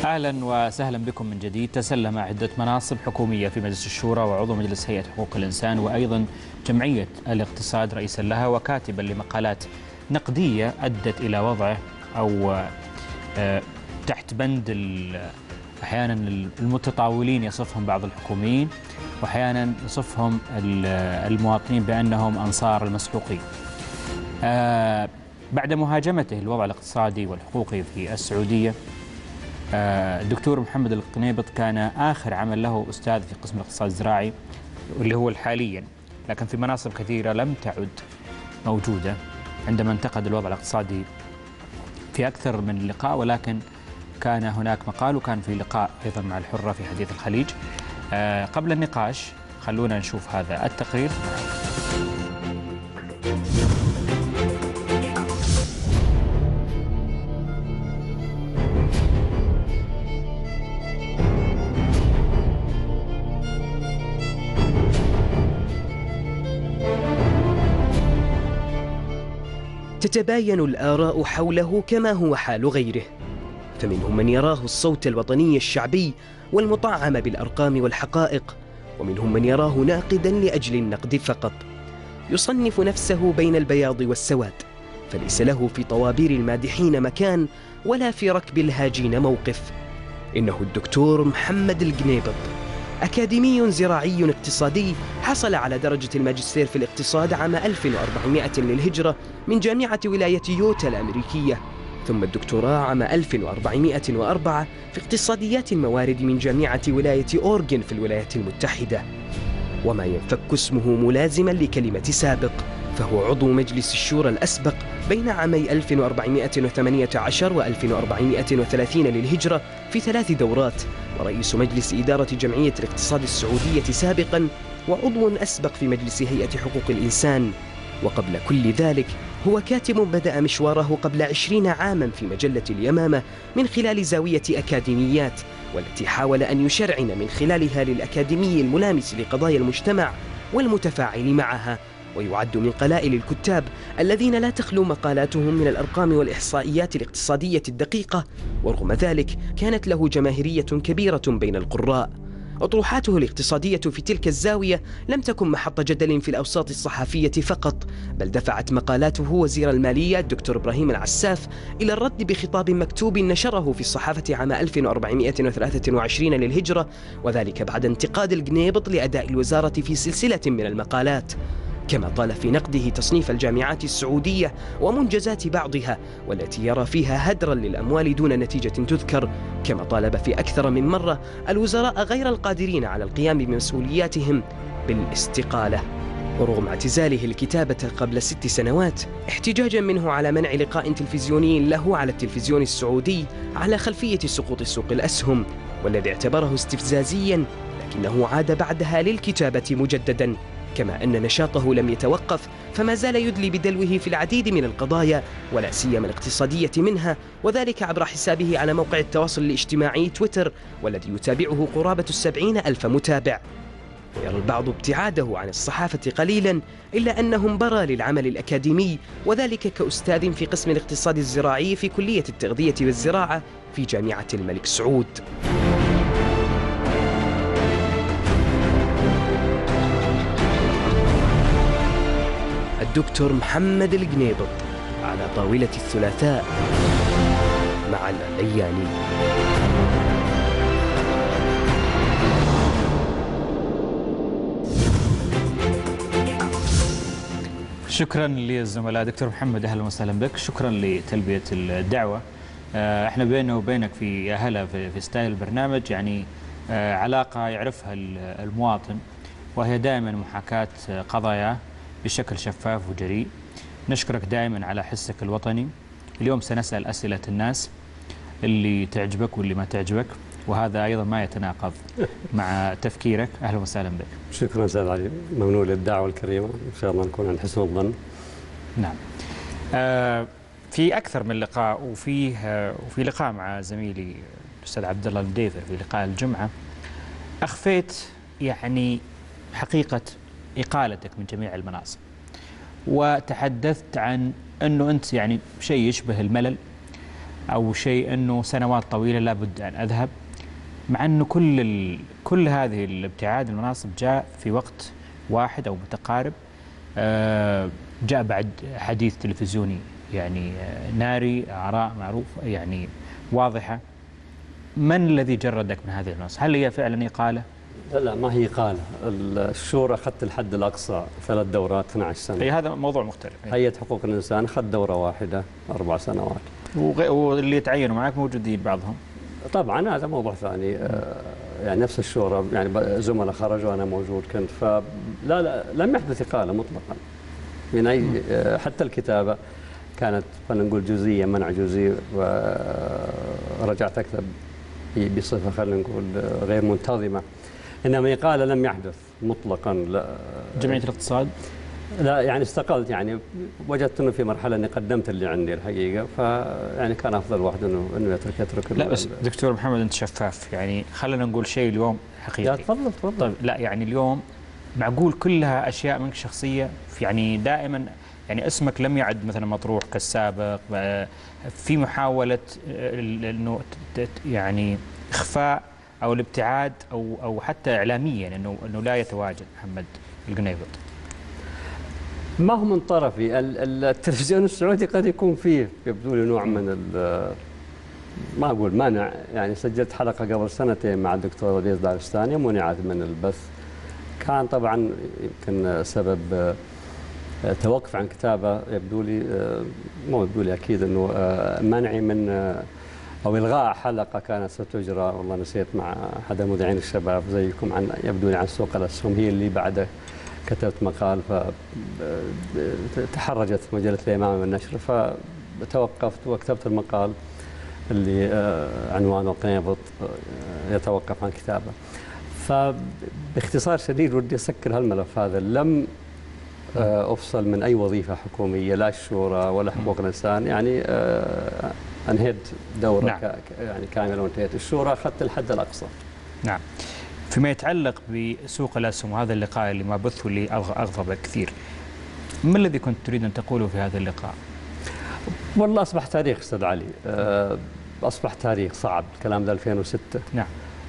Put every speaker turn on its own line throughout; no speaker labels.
أهلا وسهلا بكم من جديد. تسلم عدة مناصب حكومية في مجلس الشورى وعضو مجلس هيئة حقوق الإنسان وأيضا جمعية الاقتصاد رئيسا لها وكاتبا لمقالات نقدية أدت إلى وضعه أو تحت بند أحيانا المتطاولين يصفهم بعض الحكوميين وأحيانا يصفهم المواطنين بأنهم أنصار المسحوقين. بعد مهاجمته الوضع الاقتصادي والحقوقي في السعودية، الدكتور محمد القنيبط كان آخر عمل له أستاذ في قسم الاقتصاد الزراعي واللي هو حاليا، لكن في مناصب كثيرة لم تعد موجودة عندما انتقد الوضع الاقتصادي في أكثر من لقاء، ولكن كان هناك مقال وكان في لقاء أيضا مع الحرة في حديث الخليج. قبل النقاش خلونا نشوف هذا التقرير.
تتباين الآراء حوله كما هو حال غيره، فمنهم من يراه الصوت الوطني الشعبي والمطعم بالأرقام والحقائق، ومنهم من يراه ناقدا لأجل النقد فقط، يصنف نفسه بين البياض والسواد، فليس له في طوابير المادحين مكان ولا في ركب الهاجين موقف. إنه الدكتور محمد القنيبط، أكاديمي زراعي اقتصادي، حصل على درجة الماجستير في الاقتصاد عام 1400 للهجرة من جامعة ولاية يوتا الأمريكية، ثم الدكتوراه عام 1404 في اقتصاديات الموارد من جامعة ولاية أورغن في الولايات المتحدة. وما ينفك اسمه ملازما لكلمة سابق، فهو عضو مجلس الشورى الأسبق بين عامي 1418 و 1430 للهجرة في 3 دورات، ورئيس مجلس إدارة جمعية الاقتصاد السعودية سابقا، وعضو أسبق في مجلس هيئة حقوق الإنسان. وقبل كل ذلك هو كاتب بدأ مشواره قبل 20 عاما في مجلة اليمامة من خلال زاوية أكاديميات، والتي حاول أن يشرعن من خلالها للأكاديمي الملامس لقضايا المجتمع والمتفاعل معها، ويعد من قلائل الكتاب الذين لا تخلو مقالاتهم من الأرقام والإحصائيات الاقتصادية الدقيقة، ورغم ذلك كانت له جماهيرية كبيرة بين القراء. أطروحاته الاقتصادية في تلك الزاوية لم تكن محط جدل في الأوساط الصحفية فقط، بل دفعت مقالاته وزير المالية الدكتور إبراهيم العساف إلى الرد بخطاب مكتوب نشره في الصحافة عام 1423 للهجرة، وذلك بعد انتقاد القنيبط لأداء الوزارة في سلسلة من المقالات، كما طال في نقده تصنيف الجامعات السعودية ومنجزات بعضها والتي يرى فيها هدرا للأموال دون نتيجة تذكر، كما طالب في أكثر من مرة الوزراء غير القادرين على القيام بمسؤولياتهم بالاستقالة. ورغم اعتزاله الكتابة قبل 6 سنوات احتجاجا منه على منع لقاء تلفزيوني له على التلفزيون السعودي على خلفية سقوط سوق الأسهم، والذي اعتبره استفزازيا، لكنه عاد بعدها للكتابة مجددا، كما أن نشاطه لم يتوقف، فما زال يدلي بدلوه في العديد من القضايا ولا سيما الاقتصادية منها، وذلك عبر حسابه على موقع التواصل الاجتماعي تويتر، والذي يتابعه قرابة 70,000 متابع. ويرى البعض ابتعاده عن الصحافة قليلا، إلا أنه انبرى للعمل الأكاديمي، وذلك كأستاذ في قسم الاقتصاد الزراعي في كلية التغذية والزراعة في جامعة الملك سعود. الدكتور محمد القنيبط على طاولة الثلاثاء مع العلياني.
شكرا للزملاء. دكتور محمد أهلا وسهلا بك، شكرا لتلبية الدعوة. احنا بيننا وبينك في يا هلا في ستايل البرنامج يعني علاقة يعرفها المواطن، وهي دائما محاكاة قضايا بشكل شفاف وجريء. نشكرك دائما على حسك الوطني. اليوم سنسأل أسئلة الناس اللي تعجبك واللي ما تعجبك، وهذا أيضا ما يتناقض مع تفكيرك. أهلا وسهلا بك.
شكرا أستاذ علي، ممنون للدعوة الكريمة، إن شاء الله نكون عند حسن الظن.
نعم. في أكثر من لقاء، وفي لقاء مع زميلي الأستاذ عبد الله المديفر في لقاء الجمعة أخفيت يعني حقيقة إقالتك من جميع المناصب، وتحدثت عن أنه أنت يعني شيء يشبه الملل أو شيء أنه سنوات طويلة لابد أن أذهب، مع أنه كل هذه الابتعاد المناصب جاء في وقت واحد أو متقارب. جاء بعد حديث تلفزيوني يعني ناري، آراء معروفة يعني واضحة. من الذي جردك من هذه المناصب؟ هل هي فعلا إقالة؟
لا ما هي إقالة. الشورى أخذت الحد الأقصى 3 دورات 12 سنة.
أي هذا موضوع مختلف.
هيئة حقوق الإنسان أخذ دورة واحدة 4 سنوات.
واللي يتعينوا معك موجودين بعضهم.
طبعا هذا موضوع ثاني. يعني نفس الشورى يعني زملاء خرجوا أنا موجود كنت، فلا لم يحدث إقالة مطلقا من أي حتى الكتابة كانت خلينا نقول جزئية، منع جزئي، ورجعت أكتب بصفة خلينا نقول غير منتظمة. إنما إقالة لم يحدث مطلقا. لا.
جمعية الاقتصاد؟
لا يعني استقلت، يعني وجدت انه في مرحله اني قدمت اللي عندي الحقيقه، فيعني كان افضل واحد انه يترك.
لا بس دكتور محمد انت شفاف، يعني خلينا نقول شيء اليوم حقيقي.
لا تفضل.
طيب لا يعني اليوم معقول كلها اشياء منك شخصيه، يعني دائما يعني اسمك لم يعد مثلا مطروح كالسابق، في محاوله انه يعني اخفاء او الابتعاد او حتى اعلاميا انه لا يتواجد محمد القنيبط.
ما هو من طرفي. التلفزيون السعودي قد يكون فيه يبدو لي نوع من ما اقول منع، يعني سجلت حلقه قبل 2 سنين مع الدكتور رياض داغستاني منعت من البث. كان طبعا يمكن سبب توقف عن كتابه، يبدو لي مو يبدو لي اكيد انه منعي من او الغاء حلقه كانت ستجرى، والله نسيت، مع احد مذيعين الشباب زيكم، عن يبدو لي عن سوق الاسهم، هي اللي بعده كتبت مقال فتحرجت مجلة الإمام من النشر، فتوقفت وكتبت المقال اللي عنوانه القنيبط يتوقف عن كتابه. فباختصار شديد ودي أسكر هالملف هذا. لم أفصل من أي وظيفة حكومية، لا الشورى ولا حقوق الإنسان، يعني أنهيت دورة
نعم.
يعني كاملة وانتهيت. الشورى أخذت الحد الأقصى.
نعم. فيما يتعلق بسوق الأسهم وهذا اللقاء اللي ما بثه لي أغضب كثير، ما الذي كنت تريد أن تقوله في هذا اللقاء؟
والله أصبح تاريخ أستاذ علي، أصبح تاريخ صعب. الكلام ده 2006.
نعم.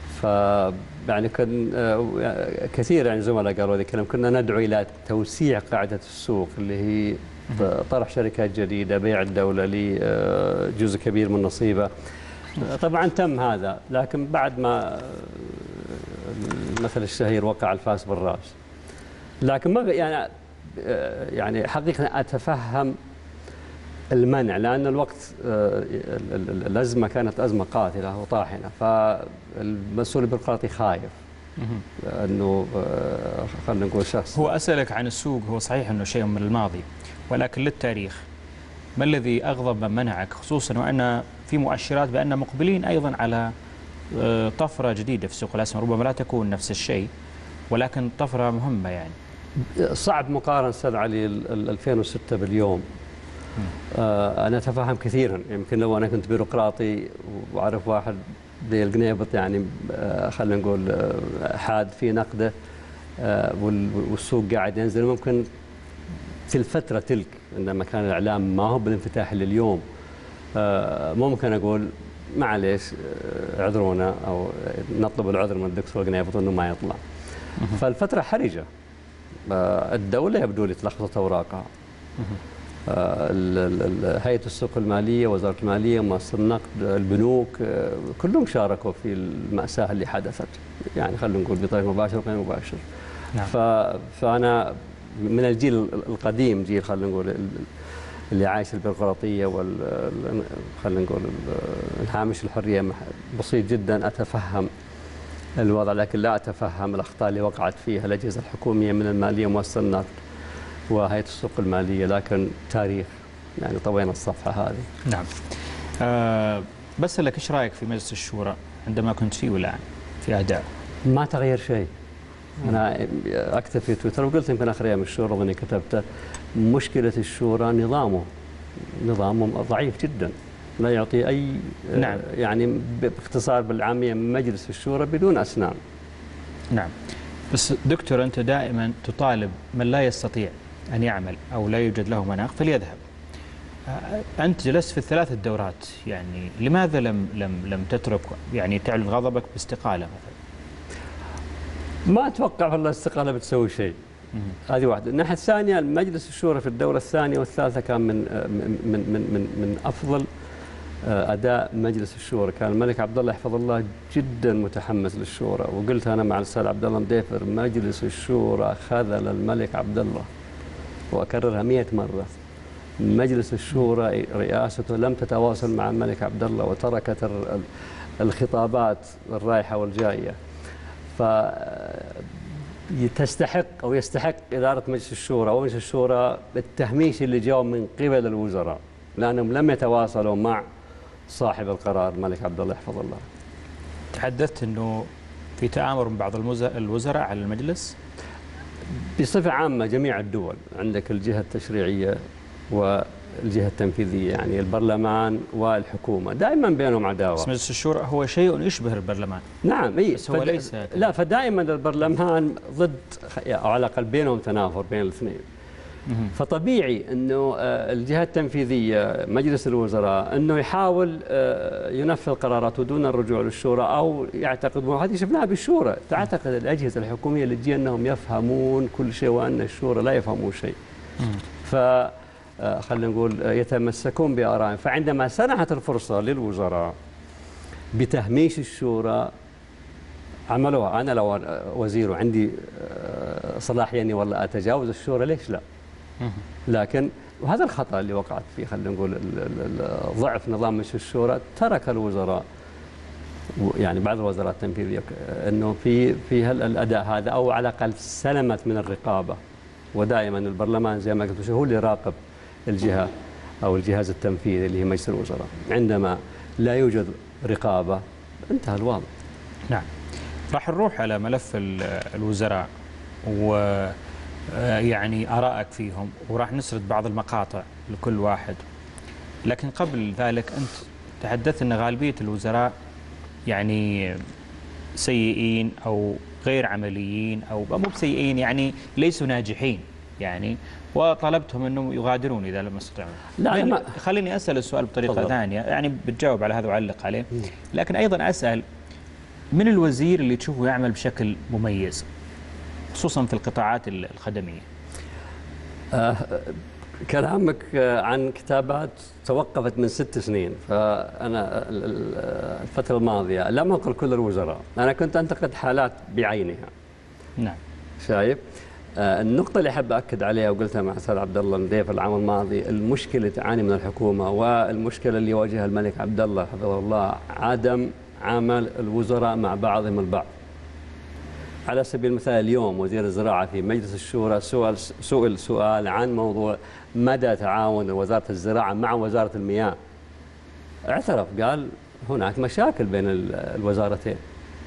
يعني كان كثير يعني زملاء قالوا هذا الكلام. كنا ندعو إلى توسيع قاعدة السوق اللي هي طرح شركات جديدة، بيع الدولة لجزء كبير من نصيبه. طبعا تم هذا، لكن بعد ما المثل الشهير وقع الفاس بالراس. لكن ما يعني حقيقة أتفهم المنع، لأن الوقت الأزمة كانت أزمة قاتلة وطاحنة، فالمسؤول البيروقراطي خايف أنه خلينا نقول شخص.
هو أسألك عن السوق، هو صحيح أنه شيء من الماضي، ولكن للتاريخ ما الذي أغضب من منعك، خصوصا وأن في مؤشرات بأن مقبلين أيضا على طفرة جديدة في سوق الأسهم، ربما لا تكون نفس الشيء ولكن طفرة مهمة يعني.
صعب مقارنة أستاذ علي 2006 باليوم. أنا أتفهم كثيرا. يمكن لو أنا كنت بيروقراطي وأعرف واحد زي القنيبط يعني خلينا نقول حاد في نقده والسوق قاعد ينزل، ممكن في الفترة تلك عندما كان الإعلام ما هو بالانفتاح اللي اليوم، ممكن أقول معليش اعذرونا أو نطلب العذر من الدكتور القنيبط أنه ما يطلع. فالفترة حرجة. الدولة يبدو لي تلخبطت أوراقها. هيئة السوق المالية، وزارة المالية، مؤسسة النقد، البنوك، كلهم شاركوا في المأساة اللي حدثت، يعني خلينا نقول بطريقة مباشرة وغير مباشرة. نعم. فأنا من الجيل القديم، جيل خلينا نقول اللي عايش البيروقراطية خلينا نقول الهامش الحرية بسيط جدا. أتفهم الوضع، لكن لا أتفهم الأخطاء اللي وقعت فيها الأجهزة الحكومية من المالية ومؤسسة النقد وهيئة السوق المالية. لكن تاريخ يعني طوينا الصفحة هذه.
نعم. بس لك إيش رأيك في مجلس الشورى عندما كنت فيه والآن في أداء؟
ما تغير شيء. أنا أكتب في تويتر وقلت يمكن آخر أيام الشورى وأني كتبت مشكلة الشورى نظامه ضعيف جدا، لا يعطي أي.
نعم.
يعني باختصار بالعامية مجلس الشورى بدون أسنان.
نعم. بس دكتور أنت دائما تطالب من لا يستطيع أن يعمل أو لا يوجد له مناخ فليذهب. أنت جلست في الثلاث الدورات، يعني لماذا لم تترك يعني تعلن غضبك باستقالة مثلا؟
ما أتوقع والله الاستقالة بتسوي شيء. هذه واحدة. الناحية الثانية، مجلس الشورى في الدورة الثانية والثالثة كان من أفضل أداء مجلس الشورى. كان الملك عبد الله حفظه الله جدا متحمس للشورى، وقلت أنا مع الأستاذ عبد الله مديفر مجلس الشورى خذل الملك عبد الله، وأكررها 100 مرة. مجلس الشورى رئاسته لم تتواصل مع الملك عبد الله، وتركت الخطابات الرايحة والجاية. تستحق أو يستحق إدارة مجلس الشورى ومجلس الشورى التهميش اللي جاء من قبل الوزراء، لأنهم لم يتواصلوا مع صاحب القرار الملك عبد الله يحفظ الله.
تحدثت أنه في تآمر من بعض الوزراء على المجلس؟
بصفة عامة جميع الدول عندك الجهة التشريعية والجهة التنفيذية، يعني البرلمان والحكومة دائما بينهم عداوة.
بس مجلس الشورى هو شيء يشبه البرلمان.
نعم اي،
بس هو ليس
لا، فدائما البرلمان ضد، أو على الأقل بينهم تنافر بين الاثنين. فطبيعي أنه الجهة التنفيذية مجلس الوزراء أنه يحاول ينفذ قراراته دون الرجوع للشورى، أو يعتقد، وهذه شفناها بالشورى، تعتقد الأجهزة الحكومية اللي تجي أنهم يفهمون كل شيء وأن الشورى لا يفهمون شيء. خلينا نقول يتمسكون بآرائهم. فعندما سنحت الفرصة للوزراء بتهميش الشورى عملوها. أنا لو وزير وعندي صلاحية أني والله أتجاوز الشورى، ليش لا؟ لكن وهذا الخطأ اللي وقعت فيه، خلينا نقول ضعف نظام مجلس الشورى، ترك الوزراء يعني بعض الوزارات التنفيذية أنه في الأداء هذا، أو على الأقل سلمت من الرقابة. ودائما البرلمان زي ما قلت هو اللي يراقب الجهة أو الجهاز التنفيذي اللي هي مجلس الوزراء. عندما لا يوجد رقابة انتهى الوضع.
نعم. راح نروح على ملف الوزراء ويعني آرائك فيهم، وراح نسرد بعض المقاطع لكل واحد. لكن قبل ذلك أنت تحدثت أن غالبية الوزراء يعني سيئين أو غير عمليين، أو مو بسيئين، يعني ليسوا ناجحين يعني، وطلبتهم أنهم يغادرون إذا لم يستطيعون. لا، خليني أسأل السؤال بطريقة ثانية، يعني بتجاوب على هذا وعلق عليه. لكن أيضا أسأل، من الوزير اللي تشوفه يعمل بشكل مميز خصوصا في القطاعات الخدمية؟
كلامك عن كتابات توقفت من 6 سنين، فأنا الفترة الماضية لم أنقل كل الوزراء، أنا كنت أنتقد حالات بعينها.
نعم.
شايف؟ النقطة اللي أحب أكد عليها وقلتها مع الأستاذ عبد الله مديف العام الماضي، المشكلة اللي تعاني من الحكومة والمشكلة اللي يواجهها الملك عبد الله حفظه الله عدم عمل الوزراء مع بعضهم البعض. على سبيل المثال اليوم وزير الزراعة في مجلس الشورى سئل سؤال عن موضوع مدى تعاون وزارة الزراعة مع وزارة المياه. اعترف قال هناك مشاكل بين الوزارتين.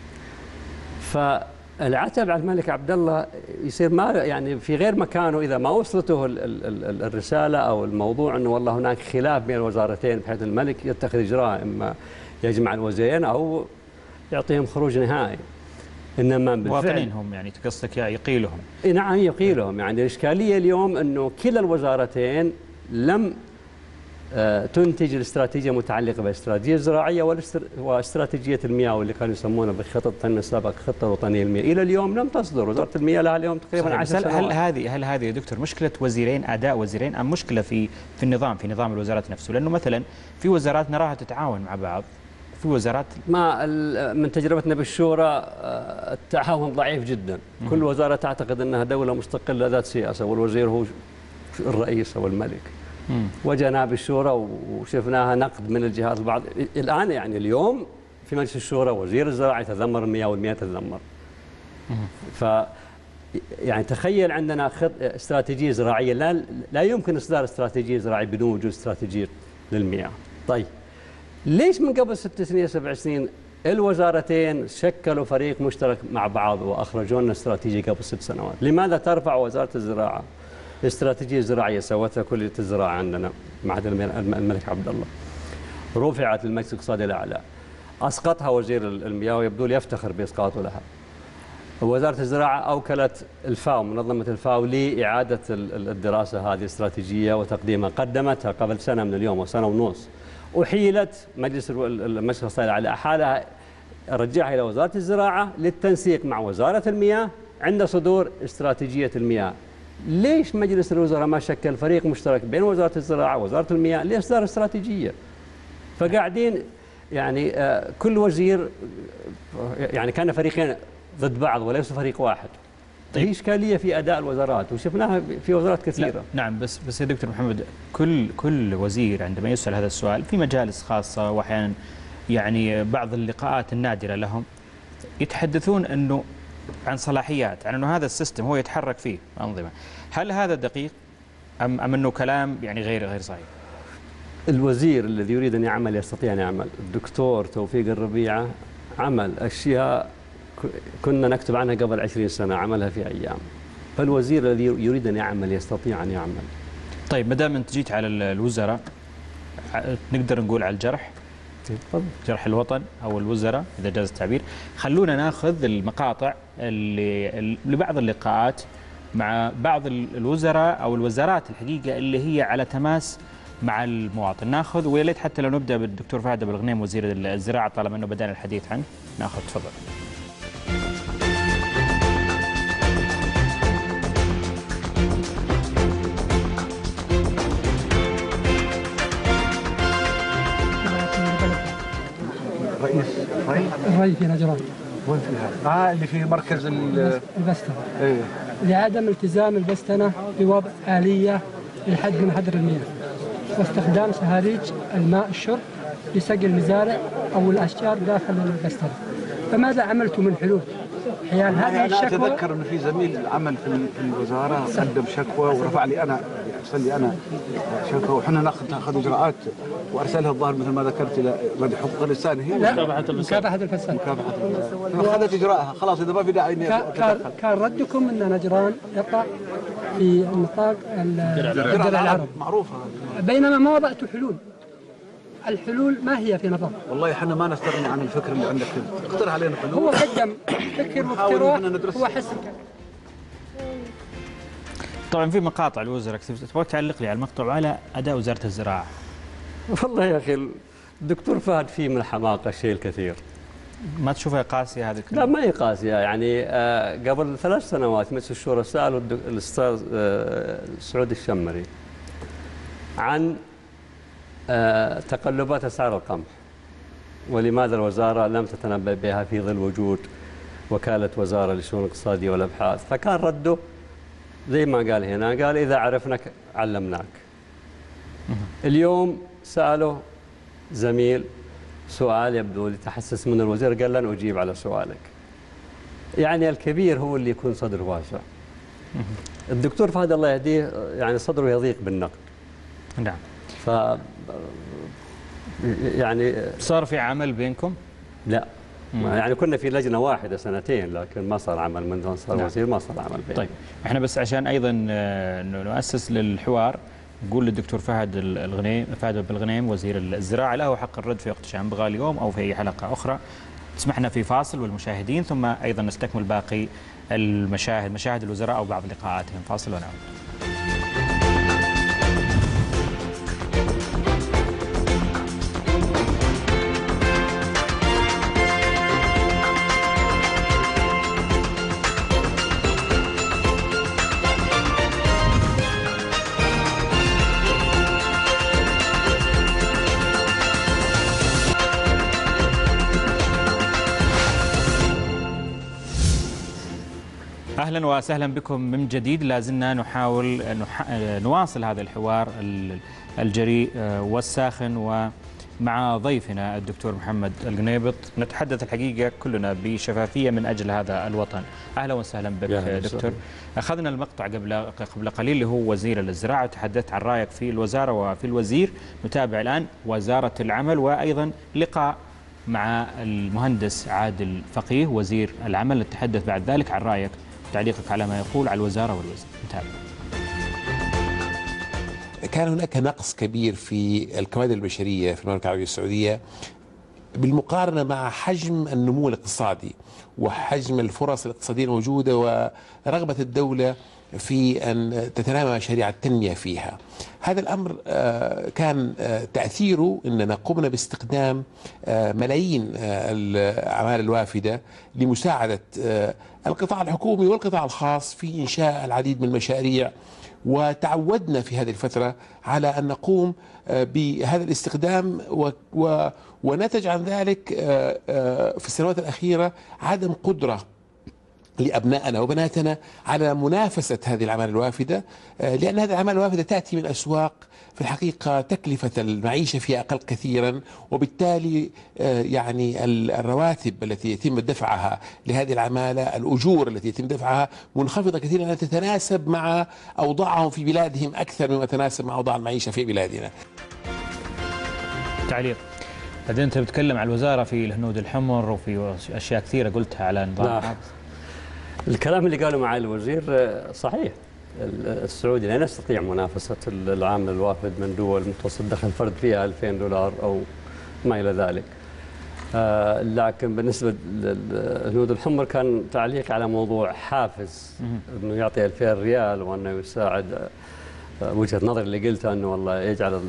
فالعتب على الملك عبد الله يصير ما يعني في غير مكانه إذا ما وصلته الرسالة أو الموضوع أنه والله هناك خلاف بين الوزارتين، بحيث الملك يتخذ إجراء إما يجمع الوزيرين أو يعطيهم خروج نهائي. إنما بالفعل
هم يعني قصدك يقيلهم.
نعم يقيلهم. يعني الإشكالية اليوم أنه كلا الوزارتين لم تنتج الاستراتيجية متعلقة بالاستراتيجية الزراعية واستراتيجية المياه، واللي كانوا يسمونها بخطط التنمية السابقة خطة وطنية المياه، إلى اليوم لم تصدر. وزارة المياه لها اليوم تقريبا 10 سنوات.
هل هذه يا دكتور مشكلة وزيرين، أداء وزيرين، أم مشكلة في نظام الوزارات نفسه؟ لأنه مثلا في وزارات نراها تتعاون مع بعض، في وزارات
ما من تجربتنا بالشورى التعاون ضعيف جدا. كل وزارة تعتقد أنها دولة مستقلة ذات سياسة، والوزير هو الرئيس أو الملك. وجنا بالشورى وشفناها نقد من الجهات البعض. الآن يعني اليوم في مجلس الشورى وزير الزراعة يتذمر المياه والمياه تتذمر. يعني تخيل عندنا استراتيجية زراعية، لا يمكن إصدار استراتيجية زراعية بدون وجود استراتيجية للمياه. طيب ليش من قبل 6 سنين 7 سنين الوزارتين شكلوا فريق مشترك مع بعض وأخرجوا لنا استراتيجية قبل 6 سنوات؟ لماذا ترفع وزارة الزراعة استراتيجية زراعية سوتها كلية الزراعة عندنا مع الملك عبد الله، رفعت للمجلس الاقتصادي الأعلى، أسقطها وزير المياه ويبدو لي يفتخر بإسقاطه لها. وزارة الزراعة أوكلت الفاو، منظمة الفاو، لإعادة الدراسة هذه الاستراتيجية وتقديمها. قدمتها قبل سنة من اليوم وسنة ونص، أحيلت مجلس الوصاية على حالها، رجعها إلى وزارة الزراعة للتنسيق مع وزارة المياه عند صدور استراتيجية المياه. ليش مجلس الوزراء ما شكل فريق مشترك بين وزارة الزراعة ووزارة المياه لإصدار استراتيجية؟ فقاعدين يعني كل وزير يعني كان فريقين ضد بعض وليس فريق واحد. هي إشكالية في أداء الوزارات وشفناها في وزارات كثيرة.
نعم، بس يا دكتور محمد، كل وزير عندما يسأل هذا السؤال في مجالس خاصة وأحيانا يعني بعض اللقاءات النادرة لهم يتحدثون أنه عن صلاحيات، عن أنه هذا السيستم هو يتحرك فيه أنظمة. هل هذا دقيق أم أنه كلام يعني غير صحيح؟
الوزير الذي يريد أن يعمل يستطيع أن يعمل. الدكتور توفيق الربيعة عمل أشياء كنا نكتب عنها قبل 20 سنة، عملها في أيام. فالوزير الذي يريد أن يعمل يستطيع أن يعمل.
طيب، ما دام أنت جيت على الوزراء، نقدر نقول على الجرح، جرح الوطن أو الوزراء إذا جاز التعبير. خلونا ناخذ المقاطع لبعض اللقاءات مع بعض الوزراء أو الوزارات الحقيقة اللي هي على تماس مع المواطن. ناخذ، ويا ليت حتى لو نبدأ بالدكتور فهد أبو الغنيم وزير الزراعة طالما أنه بدأنا الحديث عنه. ناخذ، تفضل.
الري في نجران.
وين في هذا؟ اللي في مركز
البستنة.
ايه.
لعدم التزام البستنة بوضع آلية للحد من هدر المياه واستخدام سهاريج الماء الشرب لسقي المزارع أو الأشجار داخل البستنة. فماذا عملت من حلول حيال هذه الشكوى؟
أنا أتذكر أن في زميل عمل في الوزارة قدم شكوى ورفع لي أنا، أرسل لي أنا شكوى، وحنا ناخذ إجراءات وأرسلها الظاهر مثل ما ذكرت إلى مجلس حقوق الإنسان. هي
مكافحة الفساد.
أخذت إجراءها خلاص، إذا ما في داعي إني أتدخل.
كان ردكم أن نجران يقع في نطاق الدرع العربي،
معروفة،
بينما ما وضعت حلول. الحلول ما هي في نظر؟
والله احنا ما نستغني عن الفكر اللي عندك، اقترح علينا حلول.
هو قدم فكر واقتراح، هو حسن.
طبعا في مقاطع الوزراء، تبغى تعلق لي على المقطع وعلى أداء وزارة الزراعة؟
والله يا أخي الدكتور فهد فيه من الحماقة الشيء الكثير.
ما تشوفها قاسية هذه
لا، ما هي قاسية. يعني قبل 3 سنوات مجلس الشورى سألوا الأستاذ سعود الشمري عن تقلبات أسعار القمح ولماذا الوزارة لم تتنبأ بها في ظل وجود وكالة وزارة للشؤون الاقتصادية والأبحاث. فكان رده زي ما قال هنا، قال إذا عرفناك علمناك. اليوم سأله زميل سؤال يبدو لتحسس من الوزير، قال لن أجيب على سؤالك. يعني الكبير هو اللي يكون صدره واسع. الدكتور فهد الله يهديه يعني صدره يضيق بالنقد.
نعم.
ف يعني
صار في عمل بينكم؟
لا، يعني كنا في لجنة واحدة 2 سنين، لكن ما صار عمل منذ صار وزير، ما صار عمل بيننا.
طيب، احنا بس عشان ايضا نؤسس للحوار، نقول للدكتور فهد الغنيم وزير الزراعة له حق الرد في وقت شنبغى اليوم أو في أي حلقة أخرى. تسمحنا في فاصل والمشاهدين، ثم أيضا نستكمل باقي مشاهد الوزراء أو بعض لقاءاتهم. فاصل ونعود. أهلا وسهلا بكم من جديد. لازلنا نحاول نواصل هذا الحوار الجريء والساخن ومع ضيفنا الدكتور محمد القنيبط. نتحدث الحقيقة كلنا بشفافية من أجل هذا الوطن. أهلا وسهلا بك دكتور. أخذنا المقطع قبل قليل اللي هو وزير الزراعة، وتحدثت عن رأيك في الوزارة وفي الوزير. نتابع الآن وزارة العمل، وأيضا لقاء مع المهندس عادل فقيه وزير العمل. نتحدث بعد ذلك عن رأيك تعليقك على ما يقول على الوزارة والوزير. نتابع.
كان هناك نقص كبير في الكوادر البشرية في المملكة العربية السعودية بالمقارنة مع حجم النمو الاقتصادي وحجم الفرص الاقتصادية الموجودة ورغبة الدولة في أن تتنامى مشاريع التنمية فيها. هذا الأمر كان تأثيره أننا قمنا باستخدام ملايين الأعمال الوافدة لمساعدة القطاع الحكومي والقطاع الخاص في إنشاء العديد من المشاريع، وتعودنا في هذه الفترة على أن نقوم بهذا الاستخدام ونتج عن ذلك في السنوات الأخيرة عدم قدرة لأبنائنا وبناتنا على منافسة هذه الأعمال الوافدة، لأن هذه الأعمال الوافدة تأتي من أسواق في الحقيقة تكلفة المعيشة فيها أقل كثيرا، وبالتالي يعني الرواتب التي يتم دفعها لهذه العمالة، الأجور التي يتم دفعها منخفضة كثيرا، لا تتناسب مع أوضاعهم في بلادهم أكثر مما تتناسب مع أوضاع المعيشة في بلادنا.
تعليق. بعدين أنت بتتكلم عن الوزارة في الهنود الحمر وفي أشياء كثيرة قلتها على نظام
الكلام اللي قاله معالي الوزير صحيح. السعودي لا يستطيع منافسة العامل الوافد من دول متوسط دخل فرد فيها 2000 دولار أو ما إلى ذلك. لكن بالنسبة للهنود الحمر كان تعليق على موضوع حافز أنه يعطي 2000 ريال وأنه يساعد. وجهة نظري اللي قلتها أنه والله يجعل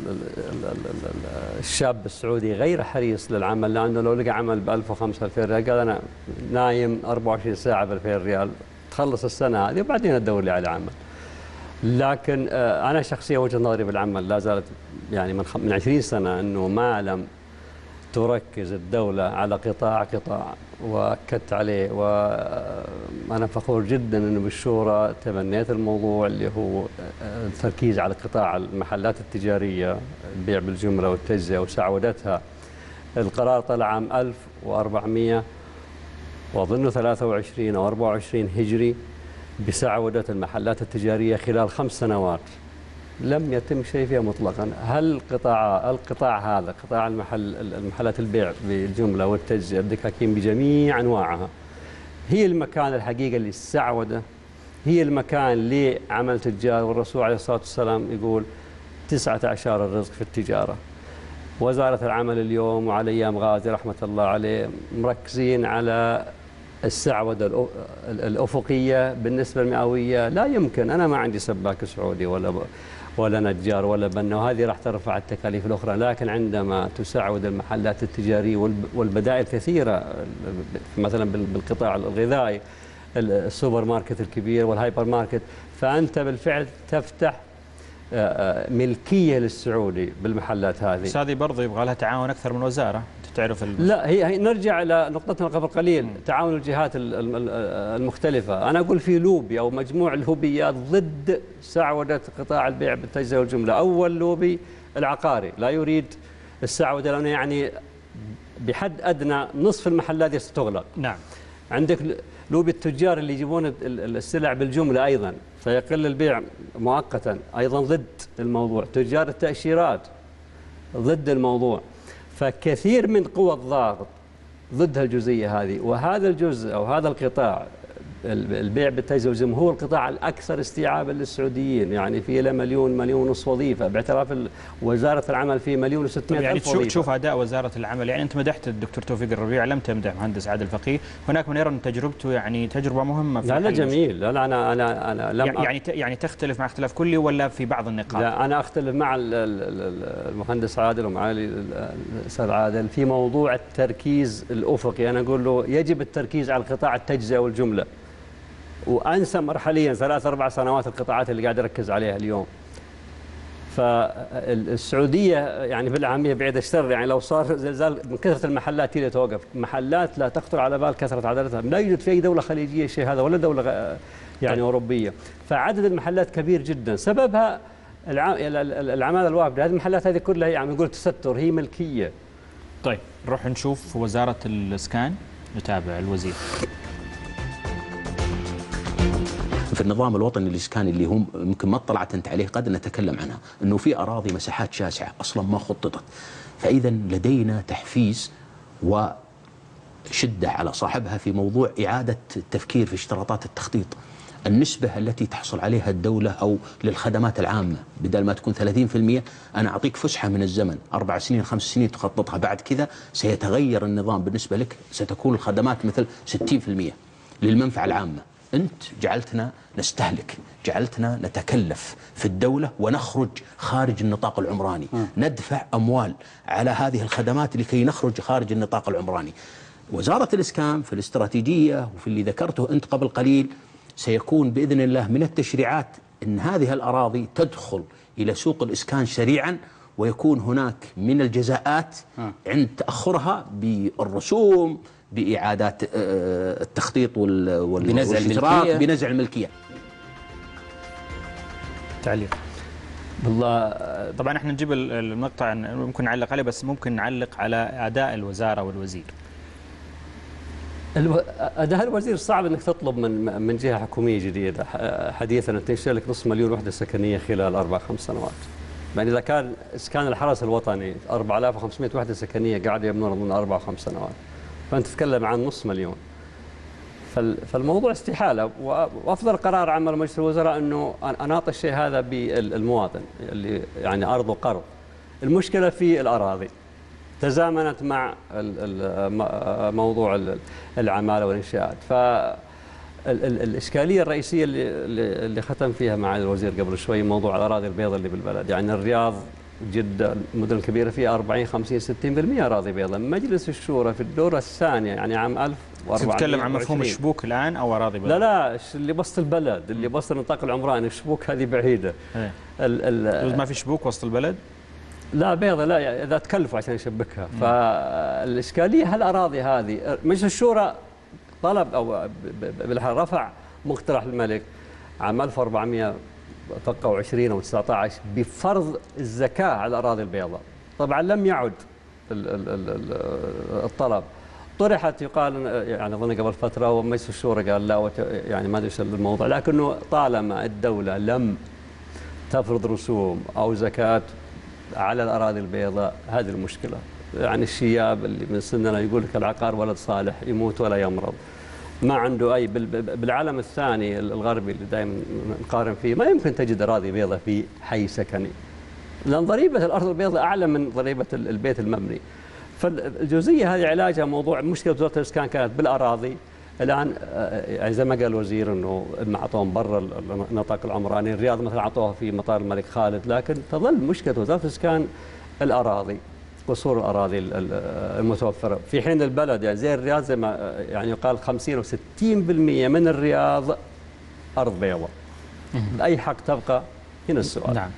الشاب السعودي غير حريص للعمل، لأنه لو لقى عمل ب 1000 و 5000 ريال قال أنا نايم 24 ساعة ب 2000 ريال تخلص السنة هذه وبعدين أدور لي على عمل. لكن أنا شخصيا وجهة نظري بالعمل لا زالت يعني من 20 سنة أنه ما لم تركز الدولة على قطاع وأكدت عليه، وأنا فخور جدا أنه بالشورى تبنيت الموضوع اللي هو التركيز على قطاع المحلات التجارية، البيع بالجملة والتجزئة وسعودتها. القرار طلع عام 1400 وأظنه 23 أو 24 هجري بسعودة المحلات التجارية خلال 5 سنوات لم يتم شيء فيها مطلقا. هل القطاع هذا قطاع المحلات البيع بالجملة والتجزئة الدكاكين بجميع أنواعها هي المكان الحقيقة للسعودة، هي المكان لعمل تجار، والرسول عليه الصلاة والسلام يقول 19 الرزق في التجارة. وزارة العمل اليوم وعلى أيام غازي رحمة الله عليه مركزين على السعودة الأفقية بالنسبة المئوية. لا يمكن، أنا ما عندي سباك سعودي ولا نجار ولا بنا، وهذه راح ترفع التكاليف الأخرى، لكن عندما تسعود المحلات التجارية والبدائل كثيرة مثلا بالقطاع الغذائي السوبر ماركت الكبير والهايبر ماركت، فأنت بالفعل تفتح ملكية للسعودي بالمحلات هذه.
بس هذه برضه يبغى لها تعاون أكثر من وزارة، تعرف
لا هي نرجع إلى نقطتنا قبل قليل، تعاون الجهات المختلفة. أنا أقول في لوبي أو مجموع لوبيات ضد سعودة قطاع البيع بالتجزئة والجملة. أول لوبي العقاري لا يريد السعودة، لأنه يعني بحد أدنى نصف المحلات ستغلق.
نعم.
عندك لوبي التجار اللي يجيبون السلع بالجملة أيضا فيقل البيع مؤقتا، أيضا ضد الموضوع. تجار التأشيرات ضد الموضوع. فكثير من قوى الضغط ضد الجزئية هذه، وهذا الجزء أو هذا القطاع البيع بالتجزئة والجملة هو القطاع الأكثر استيعابا للسعوديين، يعني فيه له 1,000,000 وظيفة، باعتراف وزارة العمل فيه 1,600,000
يعني
وظيفة.
تشوف أداء وزارة العمل، يعني أنت مدحت الدكتور توفيق الربيع، لم تمدح مهندس عادل الفقيه، هناك من يرى أن تجربته يعني تجربة مهمة في
لا جميل. لا أنا لم
يعني تختلف مع اختلاف كلي ولا في بعض النقاط؟
لا أنا أختلف مع المهندس عادل ومعالي الأستاذ عادل في موضوع التركيز الأفقي. أنا أقول له يجب التركيز على القطاع التجزئة والجملة، وأنسى مرحليا 3-4 سنوات القطاعات اللي قاعد أركز عليها اليوم. فالسعودية يعني بالعامية بعيد الشر، يعني لو صار زلزال من كثرة المحلات هي اللي توقف، محلات لا تخطر على بال كثرة عددها، لا يوجد في أي دولة خليجية شيء هذا ولا دولة يعني أوروبية. فعدد المحلات كبير جدا، سببها العمالة الوافدة. هذه المحلات هذه كلها يعني نقول تستر، هي ملكية.
طيب نروح نشوف وزارة الإسكان، نتابع الوزير.
في النظام الوطني للإسكان اللي هم يمكن ما اطلعت أنت عليه قد نتكلم عنها، أنه في أراضي مساحات شاسعة أصلا ما خططت، فإذا لدينا تحفيز وشدة على صاحبها في موضوع إعادة التفكير في اشتراطات التخطيط. النسبة التي تحصل عليها الدولة أو للخدمات العامة بدل ما تكون 30%، أنا أعطيك فسحة من الزمن 4 سنين 5 سنين تخططها، بعد كذا سيتغير النظام بالنسبة لك، ستكون الخدمات مثل 60% للمنفعة العامة. أنت جعلتنا نستهلك، جعلتنا نتكلف في الدولة ونخرج خارج النطاق العمراني، ندفع أموال على هذه الخدمات لكي نخرج خارج النطاق العمراني. وزارة الإسكان في الاستراتيجية وفي اللي ذكرته أنت قبل قليل سيكون بإذن الله من التشريعات أن هذه الأراضي تدخل إلى سوق الإسكان سريعا، ويكون هناك من الجزاءات عند تأخرها بالرسوم، بإعادات التخطيط بنزع الملكية.
تعليق
بالله.
طبعا احنا نجيب المقطع ممكن نعلق عليه، بس ممكن نعلق على أداء الوزارة والوزير.
أداء الوزير صعب أنك تطلب من جهة حكومية جديدة حديثا أن تنشئ لك 500,000 وحدة سكنية خلال 4-5 سنوات. يعني إذا كان إسكان الحرس الوطني 4500 وحدة سكنية قاعد يبنون ضمن 4-5 سنوات، فأنت تتكلم عن نصف مليون. فالموضوع استحالة. وأفضل قرار عمل مجلس الوزراء أنه أنا أعطي الشيء هذا بالمواطن اللي يعني أرض وقرض. المشكلة في الأراضي تزامنت مع موضوع العمالة والإنشاءات. فالإشكالية الرئيسية اللي ختم فيها معالي الوزير قبل شوي موضوع الأراضي البيضاء اللي بالبلد. يعني الرياض، جدة، المدن الكبيرة فيها 40-50-60% أراضي بيضاء. مجلس الشورى في الدورة الثانية يعني عام 1400
تتكلم عن مفهوم الشبوك الآن أو أراضي بيضاء؟
لا اللي بسط البلد، اللي بسط النطاق العمراني. الشبوك هذه بعيدة.
ما في شبوك وسط البلد؟
لا بيضة، لا إذا تكلفوا عشان يشبكها. فالإشكالية هالأراضي هذه مجلس الشورى طلب أو رفع مقترح الملك عام 1423 أو 19 بفرض الزكاة على الأراضي البيضاء. طبعا لم يعد الطلب. طرحت يقال يعني أظن قبل فترة ومجلس الشورى قال لا، يعني ما ادري الموضوع، لكنه طالما الدولة لم تفرض رسوم أو زكاة على الأراضي البيضاء، هذه المشكلة. يعني الشياب اللي من سننا يقول لك العقار ولد صالح يموت ولا يمرض، ما عنده أي. بالعالم الثاني الغربي اللي دائما نقارن فيه ما يمكن تجد أراضي بيضاء في حي سكني، لأن ضريبة الأرض البيضاء أعلى من ضريبة البيت المبني. فالجزئية هذه علاجها موضوع مشكلة وزارة الإسكان كانت بالأراضي. الآن يعني زي ما قال الوزير أنه أعطوهم برا النطاق العمراني. الرياض مثلا أعطوها في مطار الملك خالد، لكن تظل مشكلة وزارة الإسكان الأراضي وصور الأراضي المتوفرة، في حين البلد يعني زي الرياض زي ما يعني يقال 50 أو 60% من الرياض أرض بيضاء. بأي حق تبقى؟ هنا السؤال.
نعم.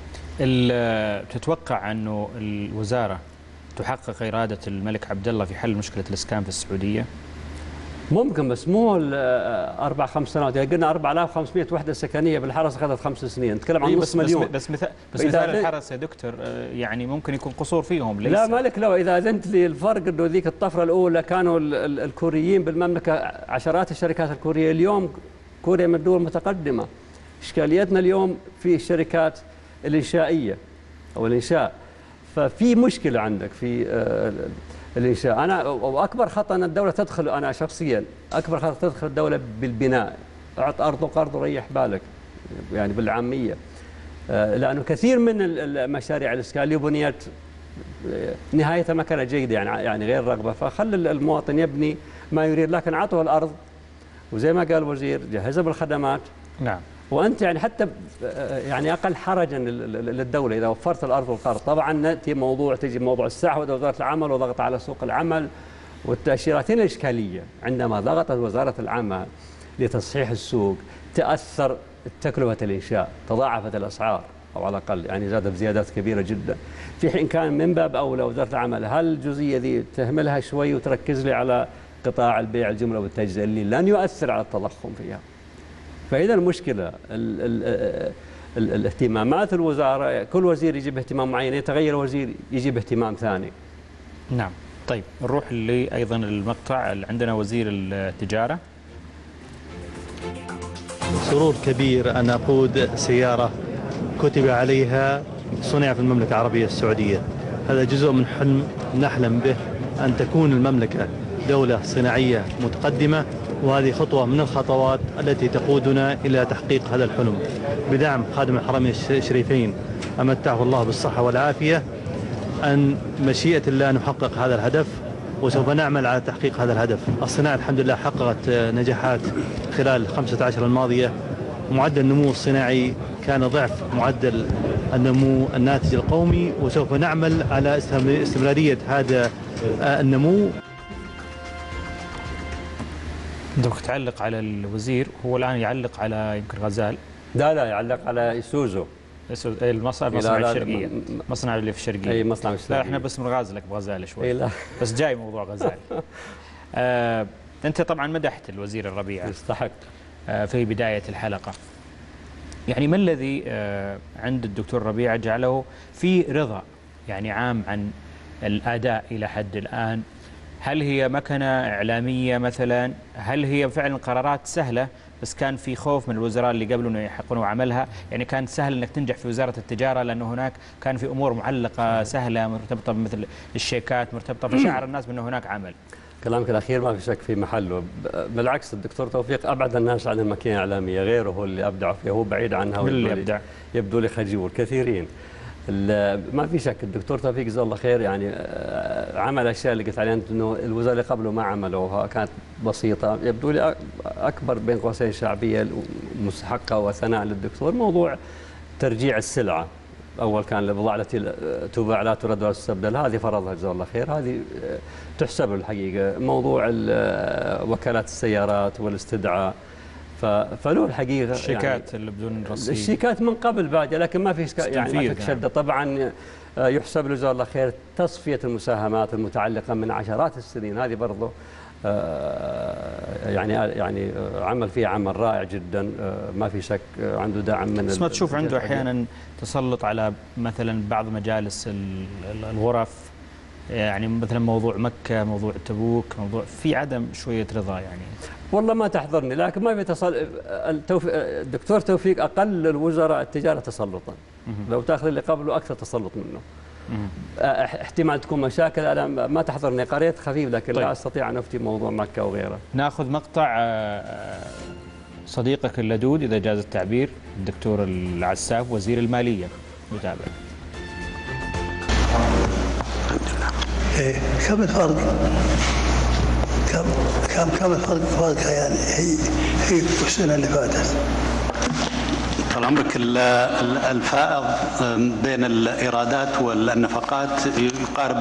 تتوقع أنه الوزارة تحقق إرادة الملك عبد الله في حل مشكلة الإسكان في السعودية؟
ممكن، بس مو 4-5 سنوات. يعني قلنا 4500 وحدة سكنية بالحرس أخذت 5 سنين، نتكلم عن نص مليون.
بس مثال الحرس يا دكتور يعني ممكن يكون قصور فيهم. ليس
لا مالك، لو إذا أذنت لي الفرق أنه ذيك الطفرة الأولى كانوا الكوريين بالمملكة عشرات الشركات الكورية، اليوم كوريا من الدول المتقدمة. إشكاليتنا اليوم في الشركات الإنشائية أو الإنشاء، ففي مشكلة عندك في الإنشاء. أنا وأكبر خطأ أن الدولة تدخل، أنا شخصيا أكبر خطأ تدخل الدولة بالبناء. أعط أرض وقرض وريح بالك يعني بالعامية، لأنه كثير من المشاريع الإسكان اللي بنيت نهايتها ما كانت جيدة يعني غير رغبة، فخل المواطن يبني ما يريد، لكن عطوه الأرض وزي ما قال الوزير جهزها بالخدمات.
نعم.
وأنت يعني حتى يعني أقل حرجا للدولة إذا وفرت الأرض والقرض. طبعا نأتي تجي موضوع السحوة وزارة العمل وضغط على سوق العمل والتأشيرات. هنا الإشكالية عندما ضغطت وزارة العمل لتصحيح السوق تأثر تكلفة الإنشاء، تضاعفت الأسعار أو على الأقل يعني زادت بزيادات كبيرة جدا، في حين كان من باب أولى وزارة العمل هالجزئية ذي تهملها شوي وتركز لي على قطاع البيع الجملة والتجزئة اللي لن يؤثر على التضخم فيها. فإذا المشكلة الاهتمامات الوزارة، كل وزير يجيب اهتمام معين، يتغير وزير يجيب اهتمام ثاني.
نعم. طيب نروح أيضا المقطع اللي عندنا وزير التجارة.
سرور كبير أن أقود سيارة كتب عليها صنع في المملكة العربية السعودية. هذا جزء من حلم نحلم به، أن تكون المملكة دولة صناعية متقدمة، وهذه خطوة من الخطوات التي تقودنا إلى تحقيق هذا الحلم بدعم خادم الحرمين الشريفين أمتعه الله بالصحة والعافية. أن مشيئة الله نحقق هذا الهدف، وسوف نعمل على تحقيق هذا الهدف. الصناعة الحمد لله حققت نجاحات خلال 15 الماضية. معدل النمو الصناعي كان ضعف معدل النمو الناتج القومي، وسوف نعمل على استمرارية هذا النمو.
دوك تعلق على الوزير، هو الآن يعلق على يمكن غزال.
لا يعلق على إيسوزو
مصنع الشرقية، مصنع اللي في الشرقية.
اي مصنع الشرقية.
لا احنا بس بنغازلك بغزال شوي.
لا
بس جاي موضوع غزال. انت طبعا مدحت الوزير الربيع،
يستحق
في بداية الحلقة. يعني ما الذي عند الدكتور ربيع جعله في رضا يعني عام عن الأداء إلى حد الآن؟ هل هي مكنة إعلامية مثلا؟ هل هي فعلا قرارات سهلة بس كان في خوف من الوزراء اللي قبلوا انه يحققون عملها؟ يعني كان سهل انك تنجح في وزارة التجارة لانه هناك كان في امور معلقة سهلة مرتبطة مثل الشيكات مرتبطة، فشعر الناس بانه هناك عمل.
كلامك الأخير ما في شك في محله. بالعكس الدكتور توفيق أبعد الناس عن الماكينة الإعلامية، غيره هو اللي أبدع فيها، هو بعيد عنها.
من اللي أبدع؟
يبدو لي خجول كثيرين. ما في شك الدكتور توفيق جزاه الله خير يعني عمل أشياء اللي قلت عليها أنه الوزراء اللي قبله ما عملوها، كانت بسيطة. يبدو لي أكبر بين قوسين شعبية مستحقة وثناء للدكتور موضوع ترجيع السلعة. أول كان البضاعة التي تباع لا ترد ولا تستبدل، هذه فرضها جزاه الله خير، هذه تحسب له الحقيقة. موضوع وكالات السيارات والاستدعاء فله الحقيقة
الشيكات
يعني
اللي بدون رصيد،
الشيكات من قبل بعد، لكن ما في يعني ما في شدة. طبعا يحسب له جزاه الله خير تصفية المساهمات المتعلقة من عشرات السنين، هذه برضه يعني عمل فيه عمل رائع جدا، ما في شك عنده دعم من
بس ما تشوف عنده احيانا تسلط على مثلا بعض مجالس الغرف، يعني مثلا موضوع مكة، موضوع تبوك، موضوع في عدم شوية رضا يعني؟
والله ما تحضرني، لكن ما في الدكتور توفيق أقل الوزراء التجارة تسلطا. لو تاخذ اللي قبله أكثر تسلط منه. احتمال تكون مشاكل، أنا ما تحضرني، قريت خفيف لكن لا أستطيع أن أفتي موضوع مكة وغيره.
ناخذ مقطع صديقك اللدود إذا جاز التعبير الدكتور العساف وزير المالية، نتابع.
كم الفرق؟ كم الفرق يعني هي السنة اللي فاتت؟
طال عمرك الفائض بين الإيرادات والنفقات يقارب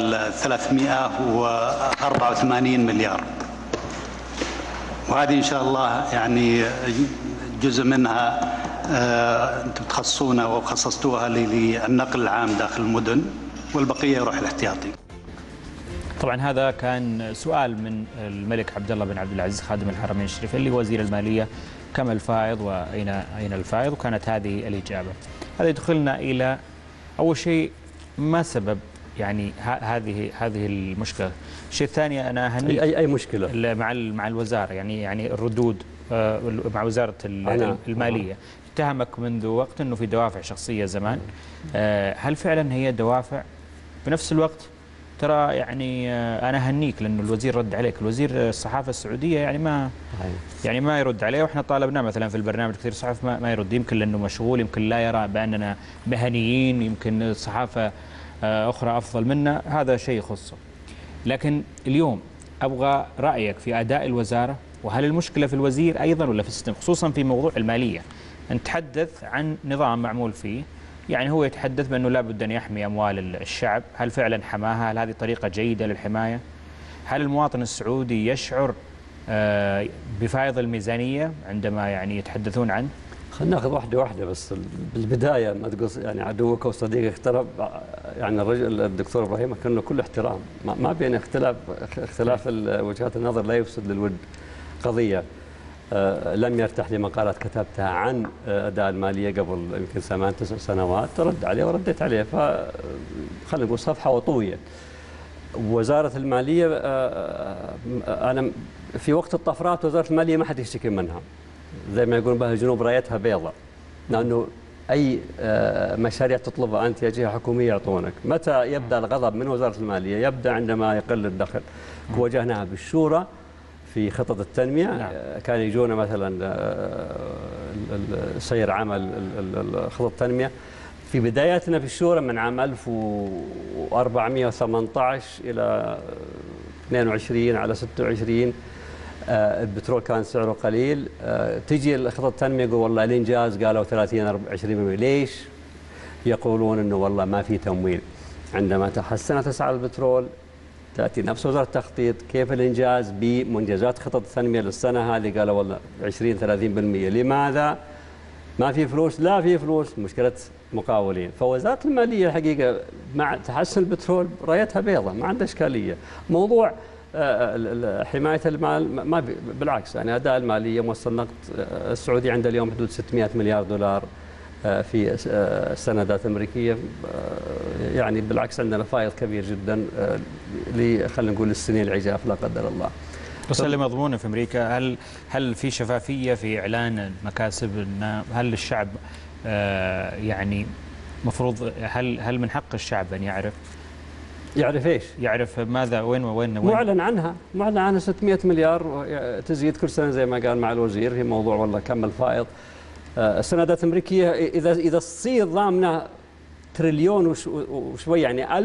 384 مليار، وهذه إن شاء الله يعني جزء منها أنتم تخصصونها وخصصتوها للنقل العام داخل المدن، والبقية يروح الاحتياطي.
طبعا هذا كان سؤال من الملك عبد الله بن عبد العزيز خادم الحرمين الشريفين لوزير المالية، كم الفائض وأين الفائض، وكانت هذه الإجابة. هذا يدخلنا إلى أول شيء ما سبب يعني هذه المشكلة. الشيء الثاني أنا أهنيك
أي مشكلة
مع الوزارة، يعني الردود مع وزارة المالية. اتهمك منذ وقت أنه في دوافع شخصية زمان، هل فعلا هي دوافع؟ بنفس الوقت ترى يعني أنا أهنيك لأنه الوزير رد عليك، الوزير الصحافة السعودية يعني ما يرد عليه، وإحنا طالبنا مثلا في البرنامج كثير صحافة ما يرد، يمكن لأنه مشغول، يمكن لا يرى بأننا مهنيين، يمكن صحافة أخرى أفضل منا، هذا شيء يخصه. لكن اليوم أبغى رأيك في أداء الوزارة، وهل المشكلة في الوزير أيضا ولا في السيستم، خصوصا في موضوع المالية. نتحدث عن نظام معمول فيه، يعني هو يتحدث بأنه لابد أن يحمي أموال الشعب، هل فعلا حماها؟ هل هذه طريقة جيدة للحماية؟ هل المواطن السعودي يشعر بفائض الميزانية عندما يعني يتحدثون عنه؟
خلينا ناخذ واحدة بس. بالبداية ما تقول يعني عدوك وصديقك اخترب، يعني الرجل الدكتور إبراهيم كان له كل احترام، ما بين اختلاف وجهات النظر لا يفسد للود قضية. لم يرتاح لمقالات كتبتها عن أداء المالية قبل يمكن 8-9 سنوات، رد عليه ورديت عليه، فخلينا نقول صفحة وطوية. وزارة المالية أنا في وقت الطفرات وزارة المالية ما حد يشتكي منها، زي ما يقولون بها الجنوب رايتها بيضاء، لأنه أي مشاريع تطلبها أنت يا جهة حكومية يعطونك. متى يبدأ الغضب من وزارة المالية؟ يبدأ عندما يقل الدخل. واجهناها بالشورى في خطط التنمية. كان يجونا مثلا سير عمل خطط التنمية في بداياتنا في الشورى من عام 1418 إلى 22 على 26. البترول كان سعره قليل. تجي خطط التنمية يقول والله الإنجاز قالوا 30-20%. ليش؟ يقولون إنه والله ما في تمويل. عندما تحسنت أسعار البترول تأتي نفس وزارة التخطيط كيف الإنجاز بمنجزات خطط التنمية للسنة هذه؟ قالوا والله 20-30%. لماذا؟ ما في فلوس؟ لا في فلوس، مشكلة مقاولين. فوزارة المالية الحقيقة مع تحسن البترول رايتها بيضة، ما عندها إشكالية. موضوع حماية المال ما بالعكس، يعني أداء المالية موصل النقد السعودي عنده اليوم حدود 600 مليار دولار في السندات الأمريكية. يعني بالعكس عندنا فائض كبير جدا خلينا نقول السنين العجاف لا قدر الله.
بس اللي مضمونه في امريكا، هل في شفافيه في اعلان المكاسب؟ هل الشعب يعني مفروض هل من حق الشعب ان
يعرف ايش؟
يعرف ماذا وين
معلن عنها 600 مليار تزيد كل سنه زي ما قال مع الوزير في موضوع والله كم الفائض. السندات الامريكيه اذا تصير ضامنه تريليون وشوي، يعني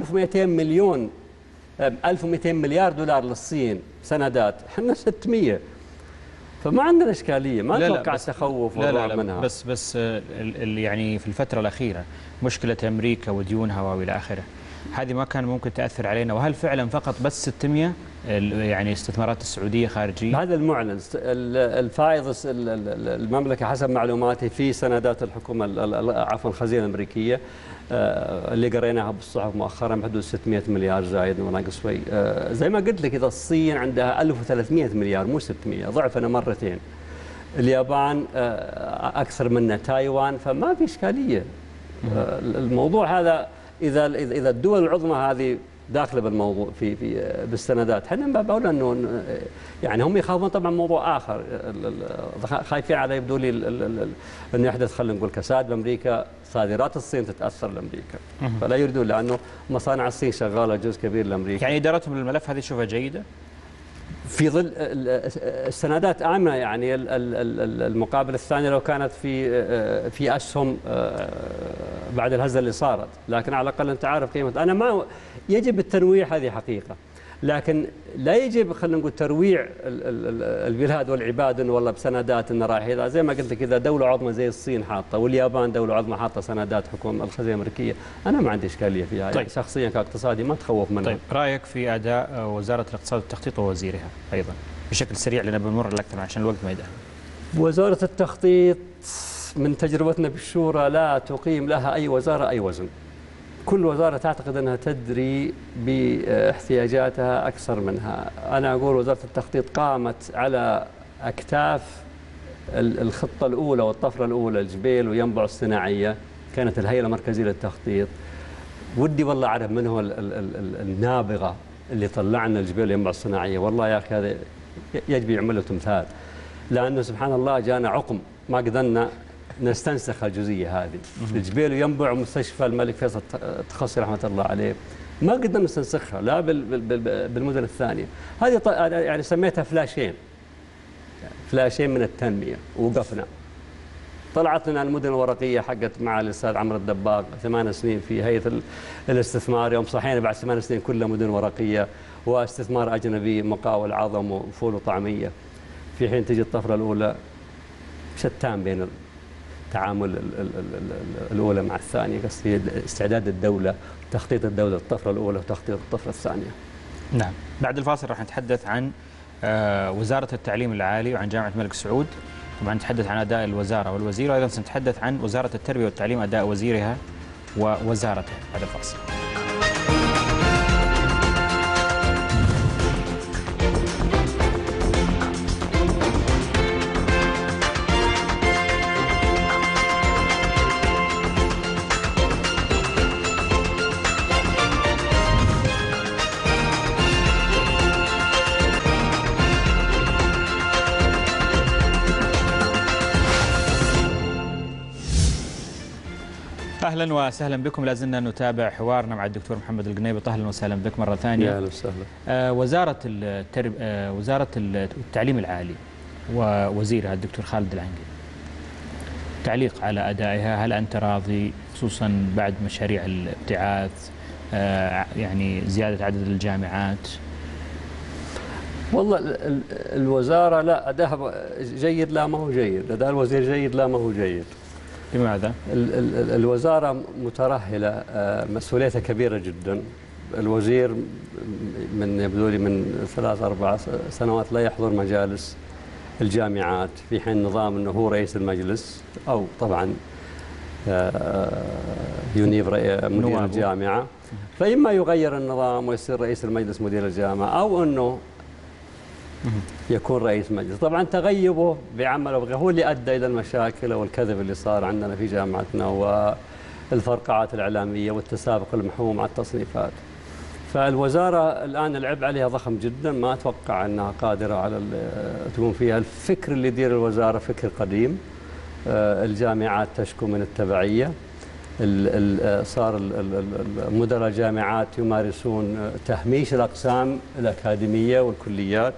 1200 مليار دولار للصين سندات، احنا 600. فما عندنا اشكاليه، ما اتوقع تخوف والرعب منها.
بس يعني في الفتره الاخيره مشكله امريكا وديونها والى اخره، هذه ما كان ممكن تاثر علينا؟ وهل فعلا فقط بس 600 يعني استثمارات السعوديه خارجيه؟
هذا المعلن. الفائض المملكه حسب معلوماتي في سندات الحكومه عفوا الخزينه الامريكيه اللي قريناها بالصحف مؤخرا بحدود 600 مليار زايد وناقص شوي. زي ما قلت لك اذا الصين عندها 1300 مليار مو 600، ضعفنا مرتين. اليابان اكثر منا، تايوان، فما في اشكاليه. الموضوع هذا اذا الدول العظمى هذه داخله بالموضوع في بالسندات، احنا من باب اولى انه يعني هم يخافون طبعا موضوع اخر، خايفين على يبدو لي انه يحدث خلينا نقول كساد بامريكا، صادرات الصين تتاثر لامريكا، فلا يريدون، لانه مصانع الصين شغاله جزء كبير لامريكا.
يعني ادارتهم للملف هذه شوفها جيده؟
في ظل السندات آمنة، يعني المقابل الثاني لو كانت في أسهم بعد الهزة اللي صارت، لكن على الأقل أنت عارف قيمة. أنا ما يجب التنويع، هذه حقيقة، لكن لا يجب خلينا نقول ترويع البلاد والعباد انه والله بسندات انه رايح. اذا زي ما قلت لك اذا دوله عظمى زي الصين حاطه واليابان دوله عظمى حاطه سندات حكومه الخزينه الامريكيه، انا ما عندي اشكاليه فيها.
طيب.
يعني شخصيا كاقتصادي ما تخوف منها.
طيب رايك في اداء وزاره الاقتصاد والتخطيط ووزيرها ايضا بشكل سريع لان بنمر الاكثر عشان الوقت ما يدعم.
وزاره التخطيط من تجربتنا بالشورى لا تقيم لها اي وزاره اي وزن. كل وزارة تعتقد أنها تدري باحتياجاتها أكثر منها. أنا أقول وزارة التخطيط قامت على أكتاف الخطة الأولى والطفرة الأولى، الجبيل وينبع الصناعية، كانت الهيئة المركزية للتخطيط. ودي والله أعرف من هو النابغة اللي طلعنا الجبيل وينبع الصناعية. والله يا أخي هذا يجب يعمل له تمثال، لأنه سبحان الله جانا عقم ما قدرنا نستنسخ الجزئيه هذه. الجبيل وينبع ومستشفى الملك فيصل التخصصي رحمه الله عليه ما قدرنا نستنسخها لا بالمدن الثانيه. هذه يعني سميتها فلاشين من التنميه، ووقفنا. طلعت لنا المدن الورقيه حقت مع الاستاذ عمرو الدباغ 8 سنين في هيئه الاستثمار، يوم صحينا بعد 8 سنين كلها مدن ورقيه واستثمار اجنبي، مقاول عظم وفول وطعميه. في حين تجي الطفره الاولى شتان بين التعامل الأولى مع الثانية، قصدي استعداد الدولة، تخطيط الدولة الطفرة الأولى وتخطيط الطفرة الثانية.
نعم، بعد الفاصل راح نتحدث عن وزارة التعليم العالي وعن جامعة الملك سعود، طبعا نتحدث عن أداء الوزارة والوزير، وأيضا سنتحدث عن وزارة التربية والتعليم أداء وزيرها ووزارته بعد الفاصل. أهلا وسهلا بكم. لازلنا نتابع حوارنا مع الدكتور محمد القنيبط. أهلا وسهلا بك مرة ثانية.
أهلا وسهلا.
وزارة التعليم العالي ووزيرها الدكتور خالد العنقي، تعليق على أدائها، هل أنت راضي خصوصا بعد مشاريع الابتعاث، يعني زيادة عدد الجامعات؟
والله الوزارة لا أداها جيد، لا ما هو جيد. أداء الوزير جيد، لا ما هو جيد.
لماذا؟
الوزارة مترهلة، مسؤوليتها كبيرة جدا. الوزير يبدو لي من 3-4 سنوات لا يحضر مجالس الجامعات، في حين نظام أنه هو رئيس المجلس أو طبعا ينيب مدير الجامعة، فإما يغير النظام ويصير رئيس المجلس مدير الجامعة، أو أنه يكون رئيس مجلس. طبعا تغيبه بعمله هو اللي أدى إلى المشاكل والكذب اللي صار عندنا في جامعتنا والفرقعات الإعلامية والتسابق المحموم مع التصنيفات. فالوزارة الآن العبء عليها ضخم جدا، ما أتوقع أنها قادرة على تقوم فيها. الفكر اللي يدير الوزارة فكر قديم. الجامعات تشكو من التبعية، صار مدراء الجامعات يمارسون تهميش الأقسام الأكاديمية والكليات.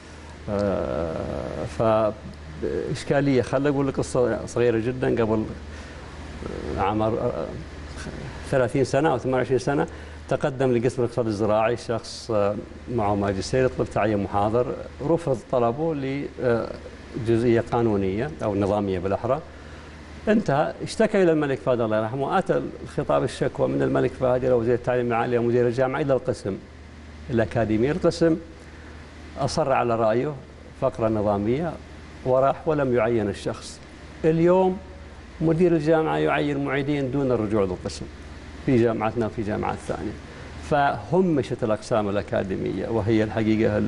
فإشكالية. خليني أقول لك قصة صغيرة جدا. قبل عمر 30 سنة أو 28 سنة تقدم لقسم الاقتصاد الزراعي شخص معه ماجستير يطلب تعيين محاضر، رفض طلبه لجزئية قانونية أو نظامية بالأحرى. انتهى، اشتكى إلى الملك فهد الله يرحمه، وأتى الخطاب الشكوى من الملك فهد إلى وزير التعليم العالي ومدير الجامعة إلى القسم الأكاديمي. القسم أصر على رأيه، فقرة نظامية، وراح ولم يعين الشخص. اليوم مدير الجامعة يعين معيدين دون الرجوع للقسم في جامعتنا وفي جامعات ثانية. فهمشت الأقسام الأكاديمية، وهي الحقيقة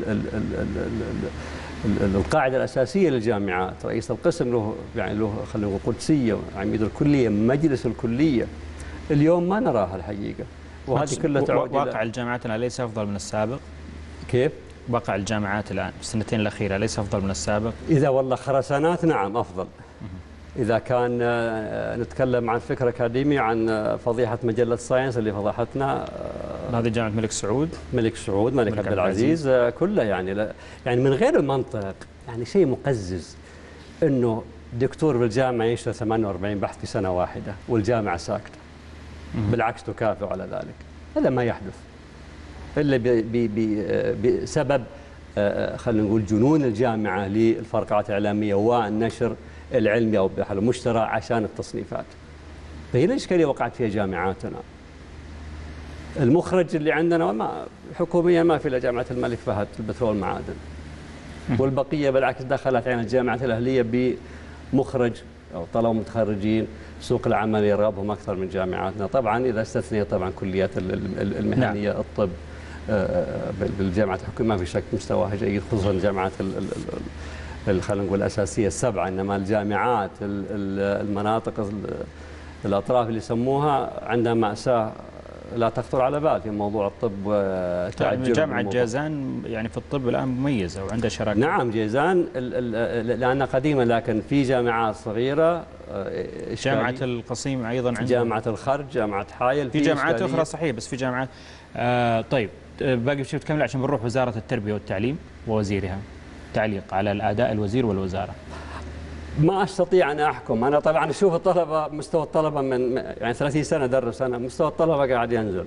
القاعدة الأساسية للجامعات. رئيس القسم له خلينا نقول قدسية، عميد الكلية، مجلس الكلية. اليوم ما نراها الحقيقة، وهذه كلها تعود
واقع الجامعات الآن ليس أفضل من السابق.
كيف؟
واقع الجامعات الآن في السنتين الأخيرة ليس أفضل من السابق؟
إذا والله خرسانات نعم أفضل. إذا كان نتكلم عن فكر أكاديمي، عن فضيحة مجلة ساينس اللي فضحتنا،
هذه جامعة الملك سعود،
ملك عبد العزيز، كله يعني من غير المنطق. يعني شيء مقزز إنه دكتور بالجامعة ينشر 48 بحث في سنة واحدة والجامعة ساكتة. بالعكس تكافئ على ذلك. هذا ما يحدث إلا بسبب خلينا نقول جنون الجامعة للفرقعات الإعلامية والنشر العلمي أو المشترى عشان التصنيفات. فهي الإشكالية وقعت فيها جامعاتنا. المخرج اللي عندنا حكوميا ما في إلا جامعة الملك فهد البترول والمعادن، والبقية بالعكس دخلت عين الجامعة الأهلية بمخرج أو طلبة متخرجين سوق العمل يرغبهم أكثر من جامعاتنا. طبعا إذا استثنيت طبعا كليات المهنية. نعم. الطب بالجامعة الحكومية ما في شك مستواها جيد، خصوصا الجامعات خلينا نقول الأساسية السبعة. إنما الجامعات المناطق الأطراف اللي يسموها عندها مأساة لا تخطر على بال في موضوع الطب.
جامعة جازان يعني في الطب الآن مميزة وعندها شراكة.
نعم جازان لأنها قديمة، لكن في جامعات صغيرة.
جامعة القصيم أيضا عندها،
جامعة الخرج، جامعة حايل،
في جامعات أخرى صحيح، بس في جامعات طيب باقي شيء تكمل عشان بنروح وزارة التربية والتعليم ووزيرها. تعليق على الأداء الوزير والوزارة.
ما أستطيع أن أحكم. أنا طبعا أشوف الطلبة، مستوى الطلبة من يعني 30 سنة درس أنا، مستوى الطلبة قاعد ينزل.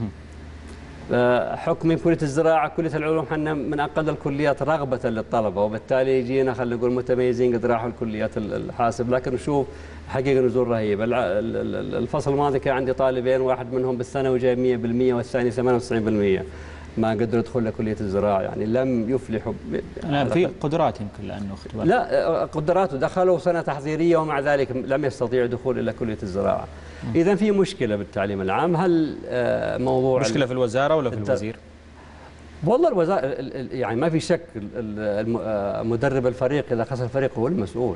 حكمي كلية الزراعة، كلية العلوم، حنا من أقل الكليات رغبة للطلبة، وبالتالي يجينا خلينا نقول متميزين قد راحوا الكليات الحاسب. لكن نشوف حقيقة نزول رهيب. الفصل الماضي كان عندي طالبين، واحد منهم بالثانوي جايب 100% والثاني 98%. ما قدروا يدخلوا لكلية الزراعة، يعني لم يفلحوا.
في قدرات يمكن لأنه اختبار.
لا قدراته دخلوا سنة تحضيرية ومع ذلك لم يستطيعوا الدخول إلى كلية الزراعة. إذا في مشكلة بالتعليم العام. هل موضوع
مشكلة في الوزارة ولا في الوزير؟
والله الوزارة يعني ما في شك مدرب الفريق إذا خسر الفريق هو المسؤول.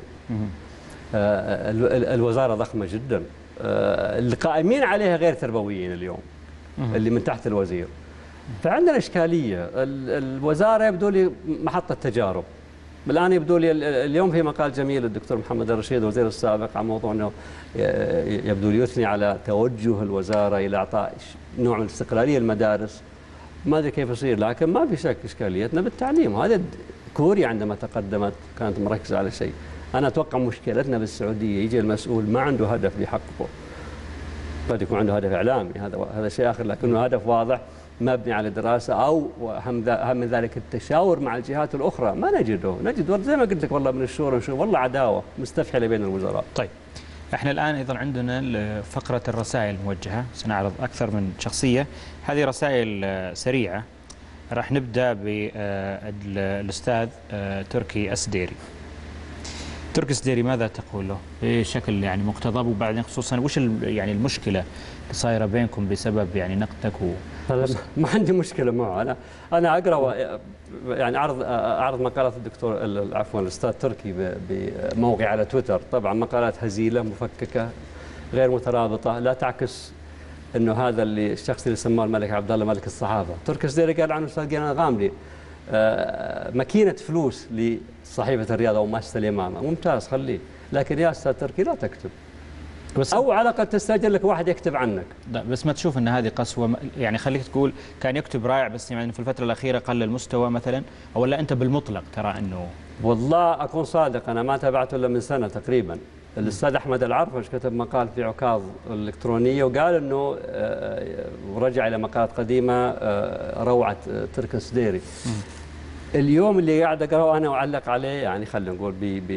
الوزارة ضخمة جدا، القائمين عليها غير تربويين اليوم اللي من تحت الوزير. فعندنا إشكالية. الوزارة يبدو لي محطة تجارب. الآن يبدو لي اليوم في مقال جميل الدكتور محمد الرشيد الوزير السابق عن موضوع أنه يبدو لي يثني على توجه الوزارة إلى إعطاء نوع من الاستقلالية للمدارس. ما أدري كيف يصير، لكن ما في شك إشكاليتنا بالتعليم. وهذا كوريا عندما تقدمت كانت مركزة على شيء. أنا أتوقع مشكلتنا بالسعودية يجي المسؤول ما عنده هدف يحققه، قد يكون عنده هدف إعلامي، هذا شيء آخر، لكنه هدف واضح مبني على دراسة أو أهم من ذلك التشاور مع الجهات الأخرى. ما نجد زي ما قلت لك والله من الشورى نشوف والله عداوة مستفحلة بين الوزراء.
طيب احنا الآن أيضا عندنا فقرة الرسائل الموجهة، سنعرض أكثر من شخصية. هذه رسائل سريعة. راح نبدأ بالأستاذ تركي السديري. تركي السديري ماذا تقول له بشكل يعني مقتضب، وبعدين خصوصا وش يعني المشكلة اللي صايرة بينكم بسبب يعني نقدك
ما عندي مشكلة معه. أنا أقرأ يعني أعرض مقالات الدكتور عفوا الأستاذ تركي بموقع على تويتر. طبعا مقالات هزيلة مفككة غير مترابطة لا تعكس انه هذا اللي الشخص اللي سماه الملك عبد الله ملك الصحافه. تركي السديري قال عنه الاستاذ جنان الغامدي ماكينه فلوس لصحيفه الرياض او مؤسسه الامامه. ممتاز خليه، لكن يا استاذ تركي لا تكتب، بس او على الاقل تستاجر لك واحد يكتب عنك.
لا بس ما تشوف ان هذه قسوه؟ يعني خليك تقول كان يكتب رائع بس يعني في الفتره الاخيره قل المستوى مثلا، او لا انت بالمطلق ترى انه؟
والله اكون صادق، انا ما تابعته الا من سنه تقريبا. الاستاذ احمد العرفش كتب مقال في عكاظ الالكترونيه وقال انه ورجع الى مقالات قديمه روعه تركي السديري. اليوم اللي قاعد اقراه انا واعلق عليه يعني خلينا نقول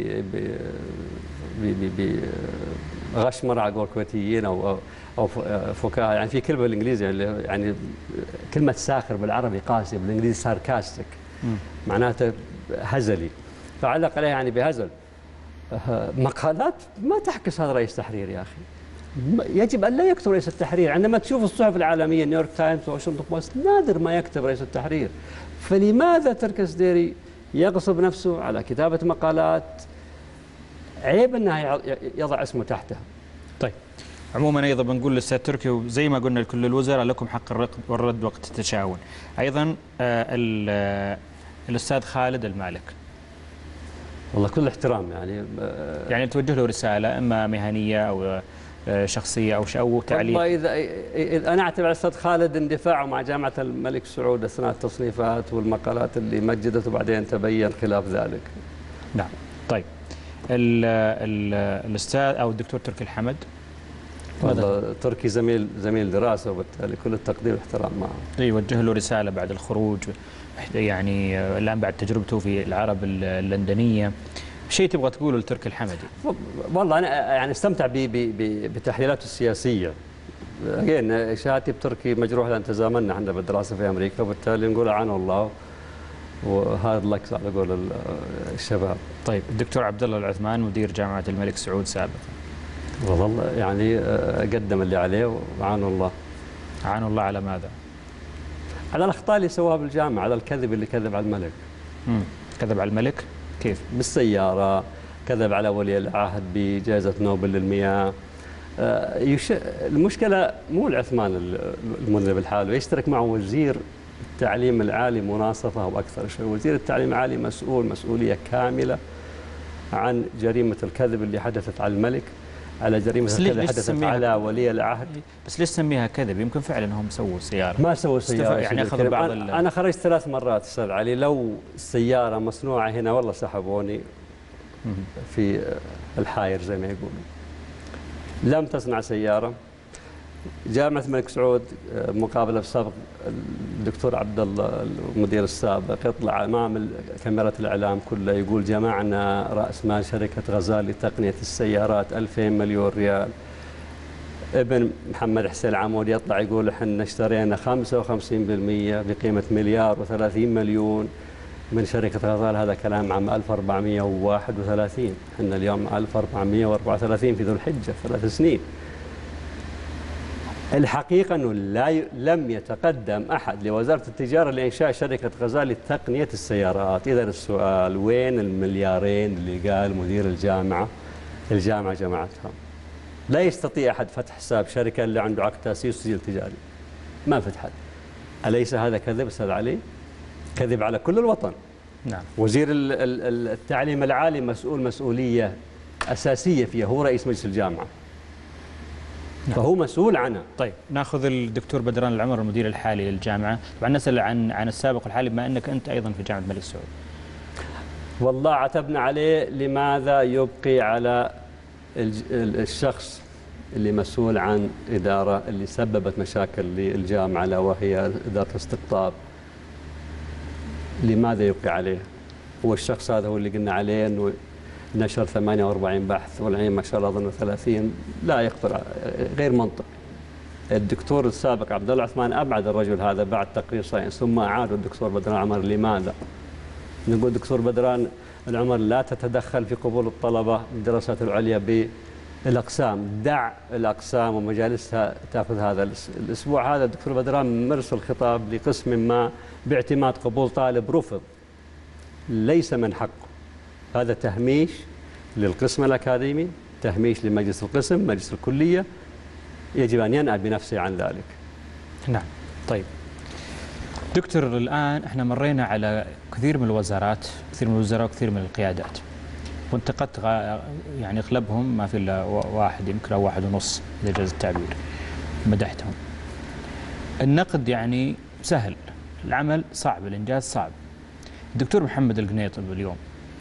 غشمره على قول كويتيين او فكاهه. يعني في كلمه بالانجليزي يعني كلمه ساخر بالعربي قاسي، بالانجليزي ساركاستيك معناته هزلي، فعلق عليه يعني بهزل. مقالات ما تعكس هذا رئيس تحرير يا اخي. يجب ان لا يكتب رئيس التحرير. عندما تشوف الصحف العالميه نيويورك تايمز وواشنطن بوست نادر ما يكتب رئيس التحرير. فلماذا تركي السديري يغصب نفسه على كتابه مقالات عيب انها يضع اسمه تحتها؟
طيب عموما ايضا بنقول للاستاذ تركي وزي ما قلنا لكل الوزراء لكم حق الرد وقت التشاور. ايضا الاستاذ خالد المالك.
والله كل احترام
يعني توجه له رساله اما مهنيه او شخصيه او تعليق.
والله اذا انا اعتبر الاستاذ خالد اندفاعه مع جامعه الملك سعود اثناء التصنيفات والمقالات اللي مجدته وبعدين تبين خلاف ذلك.
نعم. طيب الاستاذ او الدكتور تركي الحمد.
والله تركي زميل دراسه وبالتالي كل التقدير والاحترام معه.
يوجه له رساله بعد الخروج، يعني الان بعد تجربته في العرب اللندنيه، شيء تبغى تقوله لتركي الحمدي؟
والله انا يعني استمتع بتحليلاته السياسيه. شهادتي بتركي مجروح لان تزاملنا احنا بالدراسه في امريكا، وبالتالي نقول عنه الله وهذا لك على قول الشباب.
طيب الدكتور عبد الله العثمان مدير جامعه الملك سعود سابقا.
والله يعني قدم اللي عليه وعانه الله.
عانه الله على ماذا؟
على الاخطاء اللي سواها بالجامعه، على الكذب اللي كذب على الملك.
كذب على الملك؟ كيف؟
بالسياره، كذب على ولي العهد بجائزه نوبل للمياه. المشكله مو العثمان المذنب الحال، يشترك معه وزير التعليم العالي مناصفه او اكثر شيء. وزير التعليم العالي مسؤوليه كامله عن جريمه الكذب اللي حدثت على الملك، على جريمه الكذب اللي حدثت على ولي العهد.
بس ليش تسميها كذب؟ يمكن فعلا هم سووا سياره.
ما سووا سياره
يعني اخذوا بعض
انا خرجت 3 مرات استاذ علي، لو السياره مصنوعه هنا والله سحبوني في الحاير زي ما يقولوا. لم تصنع سياره. جامعه الملك سعود مقابله بالسابق الدكتور عبد الله المدير السابق يطلع امام كاميرا الاعلام كلها يقول جمعنا راس مال شركه غزال لتقنيه السيارات 2000 مليون ريال. ابن محمد حسين العمود يطلع يقول احنا اشترينا 55% بقيمه 1.30 مليار من شركه غزال. هذا كلام عام 1431، احنا اليوم 1434 في ذو الحجه 3 سنين. الحقيقة أنه لم يتقدم أحد لوزارة التجارة لإنشاء شركة غزال لتقنية السيارات. إذا السؤال وين المليارين اللي قال مدير الجامعة جمعتها؟ لا يستطيع أحد فتح حساب شركة اللي عنده عقد تأسيس وسجل تجاري، ما فتحت. أليس هذا كذب أستاذ علي؟ كذب على كل الوطن.
نعم.
وزير التعليم العالي مسؤول مسؤولية أساسية فيها، هو رئيس مجلس الجامعة. نعم. فهو مسؤول عنها.
طيب ناخذ الدكتور بدران العمر المدير الحالي للجامعة، طبعا نسأل عن السابق والحالي بما أنك أنت أيضا في جامعة الملك سعود.
والله عتبنا عليه لماذا يبقي على الشخص اللي مسؤول عن إدارة اللي سببت مشاكل للجامعة لا وهي إدارة الاستقطاب، لماذا يبقي عليه؟ هو الشخص هذا هو اللي قلنا عليه أنه نشر 48 بحث والعين ما شاء الله أظن 30، لا يقدر، غير منطق. الدكتور السابق عبد الله عثمان أبعد الرجل هذا بعد تقرير ساينس، ثم أعاد الدكتور بدران العمر. لماذا؟ نقول دكتور بدران العمر لا تتدخل في قبول الطلبة للدراسات العليا بالأقسام، دع الأقسام ومجالسها تأخذ هذا. الأسبوع هذا الدكتور بدران مرسل خطاب لقسم ما باعتماد قبول طالب رفض، ليس من حقه. هذا تهميش للقسم الأكاديمي، تهميش لمجلس القسم، مجلس الكلية، يجب أن ينأى بنفسه عن ذلك.
نعم. طيب دكتور، الآن احنا مرينا على كثير من الوزارات، كثير من الوزراء وكثير من القيادات، وانتقدت يعني اغلبهم ما في الا واحد يمكن او واحد ونص اذا جاز التعبير، مدحتهم. النقد يعني سهل، العمل صعب، الانجاز صعب. الدكتور محمد القنيطي اليوم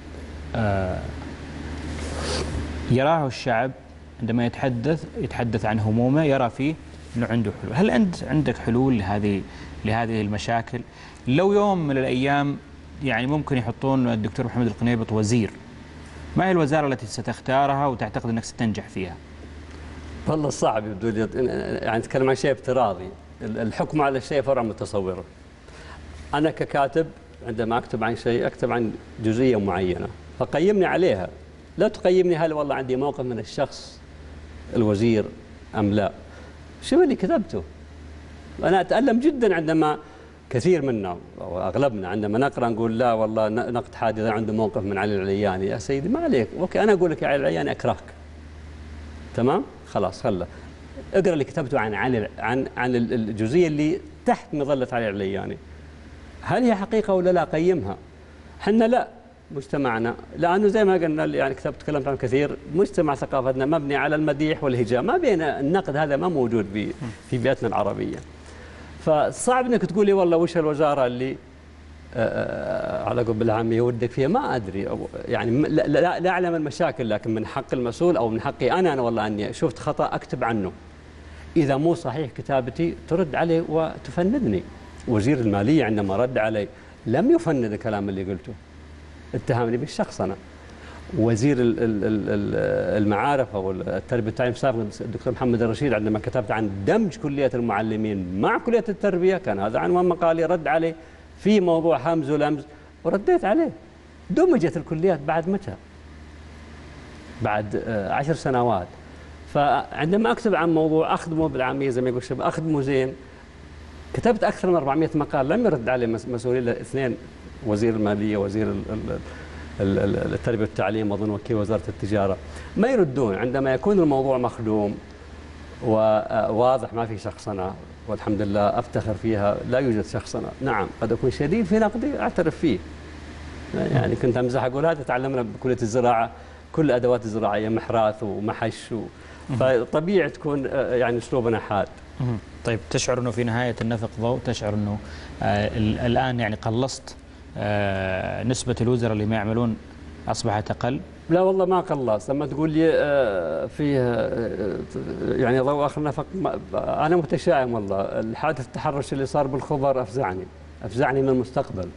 يراه الشعب عندما يتحدث عن همومه، يرى فيه انه عنده حلول. هل انت عندك حلول لهذه المشاكل؟ لو يوم من الايام يعني ممكن يحطون الدكتور محمد القنيبط وزير، ما هي الوزارة التي ستختارها وتعتقد أنك ستنجح فيها؟
والله صعب يبدو لي، يعني نتكلم عن شيء افتراضي. الحكم على الشيء فرع متصوره. أنا ككاتب عندما أكتب عن شيء أكتب عن جزئية معينة، فقيمني عليها، لا تقيمني هل والله عندي موقف من الشخص الوزير أم لا. شو اللي كتبته؟ أنا أتألم جدا عندما كثير منا أو أغلبنا عندما نقرأ نقول لا والله نقد حاد إذا عنده موقف من علي العلياني. يا سيدي ما عليك، أوكي أنا أقول لك يا علي العلياني أكرهك، تمام؟ خلاص خله اقرأ اللي كتبته عن الجزئية اللي تحت مظلة علي العلياني، هل هي حقيقة ولا لا؟ قيمها. حنا لا، مجتمعنا لأنه زي ما قلنا يعني تكلمت عن كثير، مجتمع ثقافتنا مبني على المديح والهجاء، ما بين النقد هذا ما موجود في بيئتنا العربية. فصعب انك تقولي والله وش الوزاره اللي على قول بالعاميه ودك فيها، ما ادري يعني لا اعلم المشاكل، لكن من حق المسؤول او من حقي انا والله اني شفت خطا اكتب عنه، اذا مو صحيح كتابتي ترد عليه وتفندني. وزير الماليه عندما رد علي لم يفند الكلام اللي قلته، اتهمني بالشخص انا. وزير المعارف او التربيه والتعليم السابق الدكتور محمد الرشيد عندما كتبت عن دمج كليه المعلمين مع كليه التربيه، كان هذا عنوان مقالي، رد عليه في موضوع همز ولمز ورديت عليه. دمجت الكليات بعد متى؟ بعد 10 سنوات. فعندما اكتب عن موضوع اخدمه بالعاميه زي ما يقول الشباب اخدمه زين، كتبت اكثر من 400 مقال لم يرد عليه مسؤولين الاثنين، وزير الماليه وزير التربيه والتعليم اظن وكيل وزاره التجاره، ما يردون. عندما يكون الموضوع مخدوم وواضح ما في شخصنه، والحمد لله افتخر فيها، لا يوجد شخصنه. نعم قد اكون شديد في نقدي اعترف فيه، يعني كنت امزح اقول هذا تعلمنا بكليه الزراعه كل ادوات الزراعيه محراث ومحش فطبيعي تكون يعني اسلوبنا حاد.
طيب تشعر انه في نهايه النفق ضوء؟ تشعر انه الان يعني قلصت نسبة الوزراء اللي ما يعملون أصبحت أقل؟
لا والله ما قلص. لما تقول لي فيه يعني ضوء آخر نفق، أنا متشائم والله. الحادث التحرش اللي صار بالخبر أفزعني من المستقبل.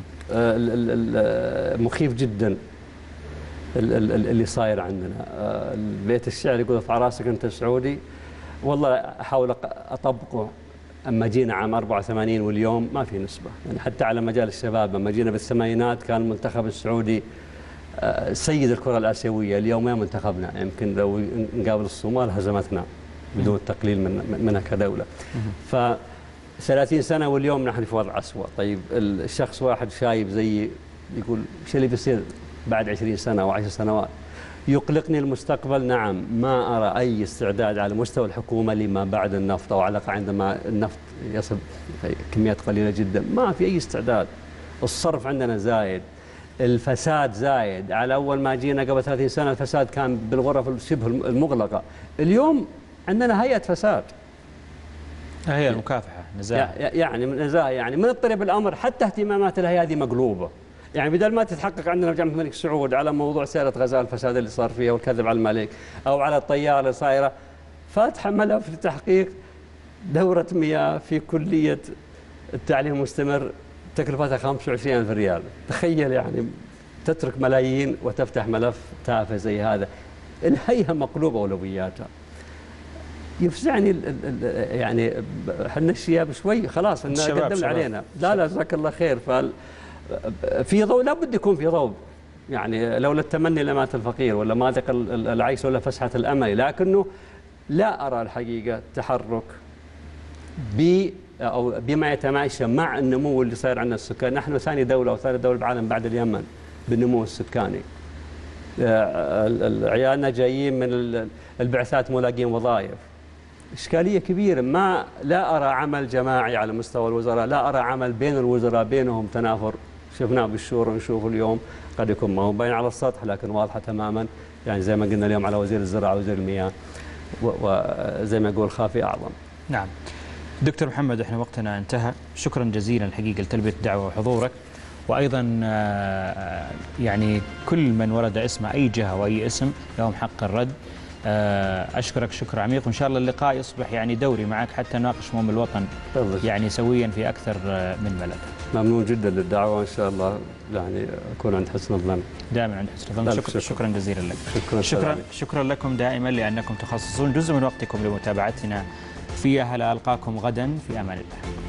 مخيف جدا اللي صاير عندنا. البيت الشعر يقول ارفع راسك أنت سعودي، والله أحاول أطبقه. أما جينا عام 84 واليوم ما في نسبة، يعني حتى على مجال الشباب لما جينا بالثمانينات كان المنتخب السعودي سيد الكرة الآسيوية، اليوم ما منتخبنا، يمكن لو نقابل الصومال هزمتنا بدون تقليل منها كدولة. ف 30 سنة واليوم نحن في وضع أسوأ. طيب الشخص واحد شايب زي يقول ايش اللي بيصير بعد 20 سنة أو 10 سنوات؟ يقلقني المستقبل. نعم ما أرى أي استعداد على مستوى الحكومة لما بعد النفط، أو على الأقل عندما النفط يصل كميات قليلة جدا ما في أي استعداد. الصرف عندنا زايد، الفساد زايد. على أول ما جينا قبل 30 سنة الفساد كان بالغرف شبه المغلقة، اليوم عندنا هيئة فساد،
هي المكافحة نزاهة،
يعني نزاهة، يعني من اضطرب الأمر حتى اهتمامات الهيئة هذه مقلوبة. يعني بدل ما تتحقق عندنا في جامعة الملك سعود على موضوع سيرة غزال الفساد اللي صار فيها والكذب على الملك، أو على الطيارة اللي صايرة، فاتحة ملف لتحقيق دورة مياه في كلية التعليم المستمر تكلفتها 25,000 ريال. تخيل يعني تترك ملايين وتفتح ملف تافه زي هذا. الهيئة مقلوبة أولوياتها. يفزعني يعني احنا الشياب شوي خلاص ان قدمنا علينا. لا جزاك الله خير. في ضوء لابد يكون في ضوء، يعني لولا التمني لمات الفقير ولا مازق العيش ولا فسحة الامل، لكنه لا ارى الحقيقه تحرك او بما يتماشى مع النمو اللي صاير عندنا السكان. نحن ثاني دوله بالعالم بعد اليمن بالنمو السكاني. عيالنا جايين من البعثات ملاقين وظائف. إشكالية كبيرة. لا أرى عمل جماعي على مستوى الوزراء، لا أرى عمل بين الوزراء بينهم تنافر. شفناه بالشورى ونشوفه اليوم، قد يكون ما هو باين على السطح لكن واضحة تماما. يعني زي ما قلنا اليوم على وزير الزراعة ووزير المياه، وزي ما يقول خافي أعظم.
نعم دكتور محمد، احنا وقتنا انتهى. شكرا جزيلا الحقيقة لتلبية الدعوة وحضورك، وأيضا يعني كل من ورد اسمه أي جهة وأي اسم لهم حق الرد. أشكرك شكر عميق، وإن شاء الله اللقاء يصبح يعني دوري معك حتى نناقش مهم الوطن يعني سويا في أكثر من ملف.
ممنون جدا للدعوة، وإن شاء الله يعني أكون عند حسن الظن.
دائما عند حسن الظن. شكرا جزيلا لك. شكرا لكم دائما لأنكم تخصصون جزء من وقتكم لمتابعتنا في أهلا. ألقاكم غدا في أمان الله.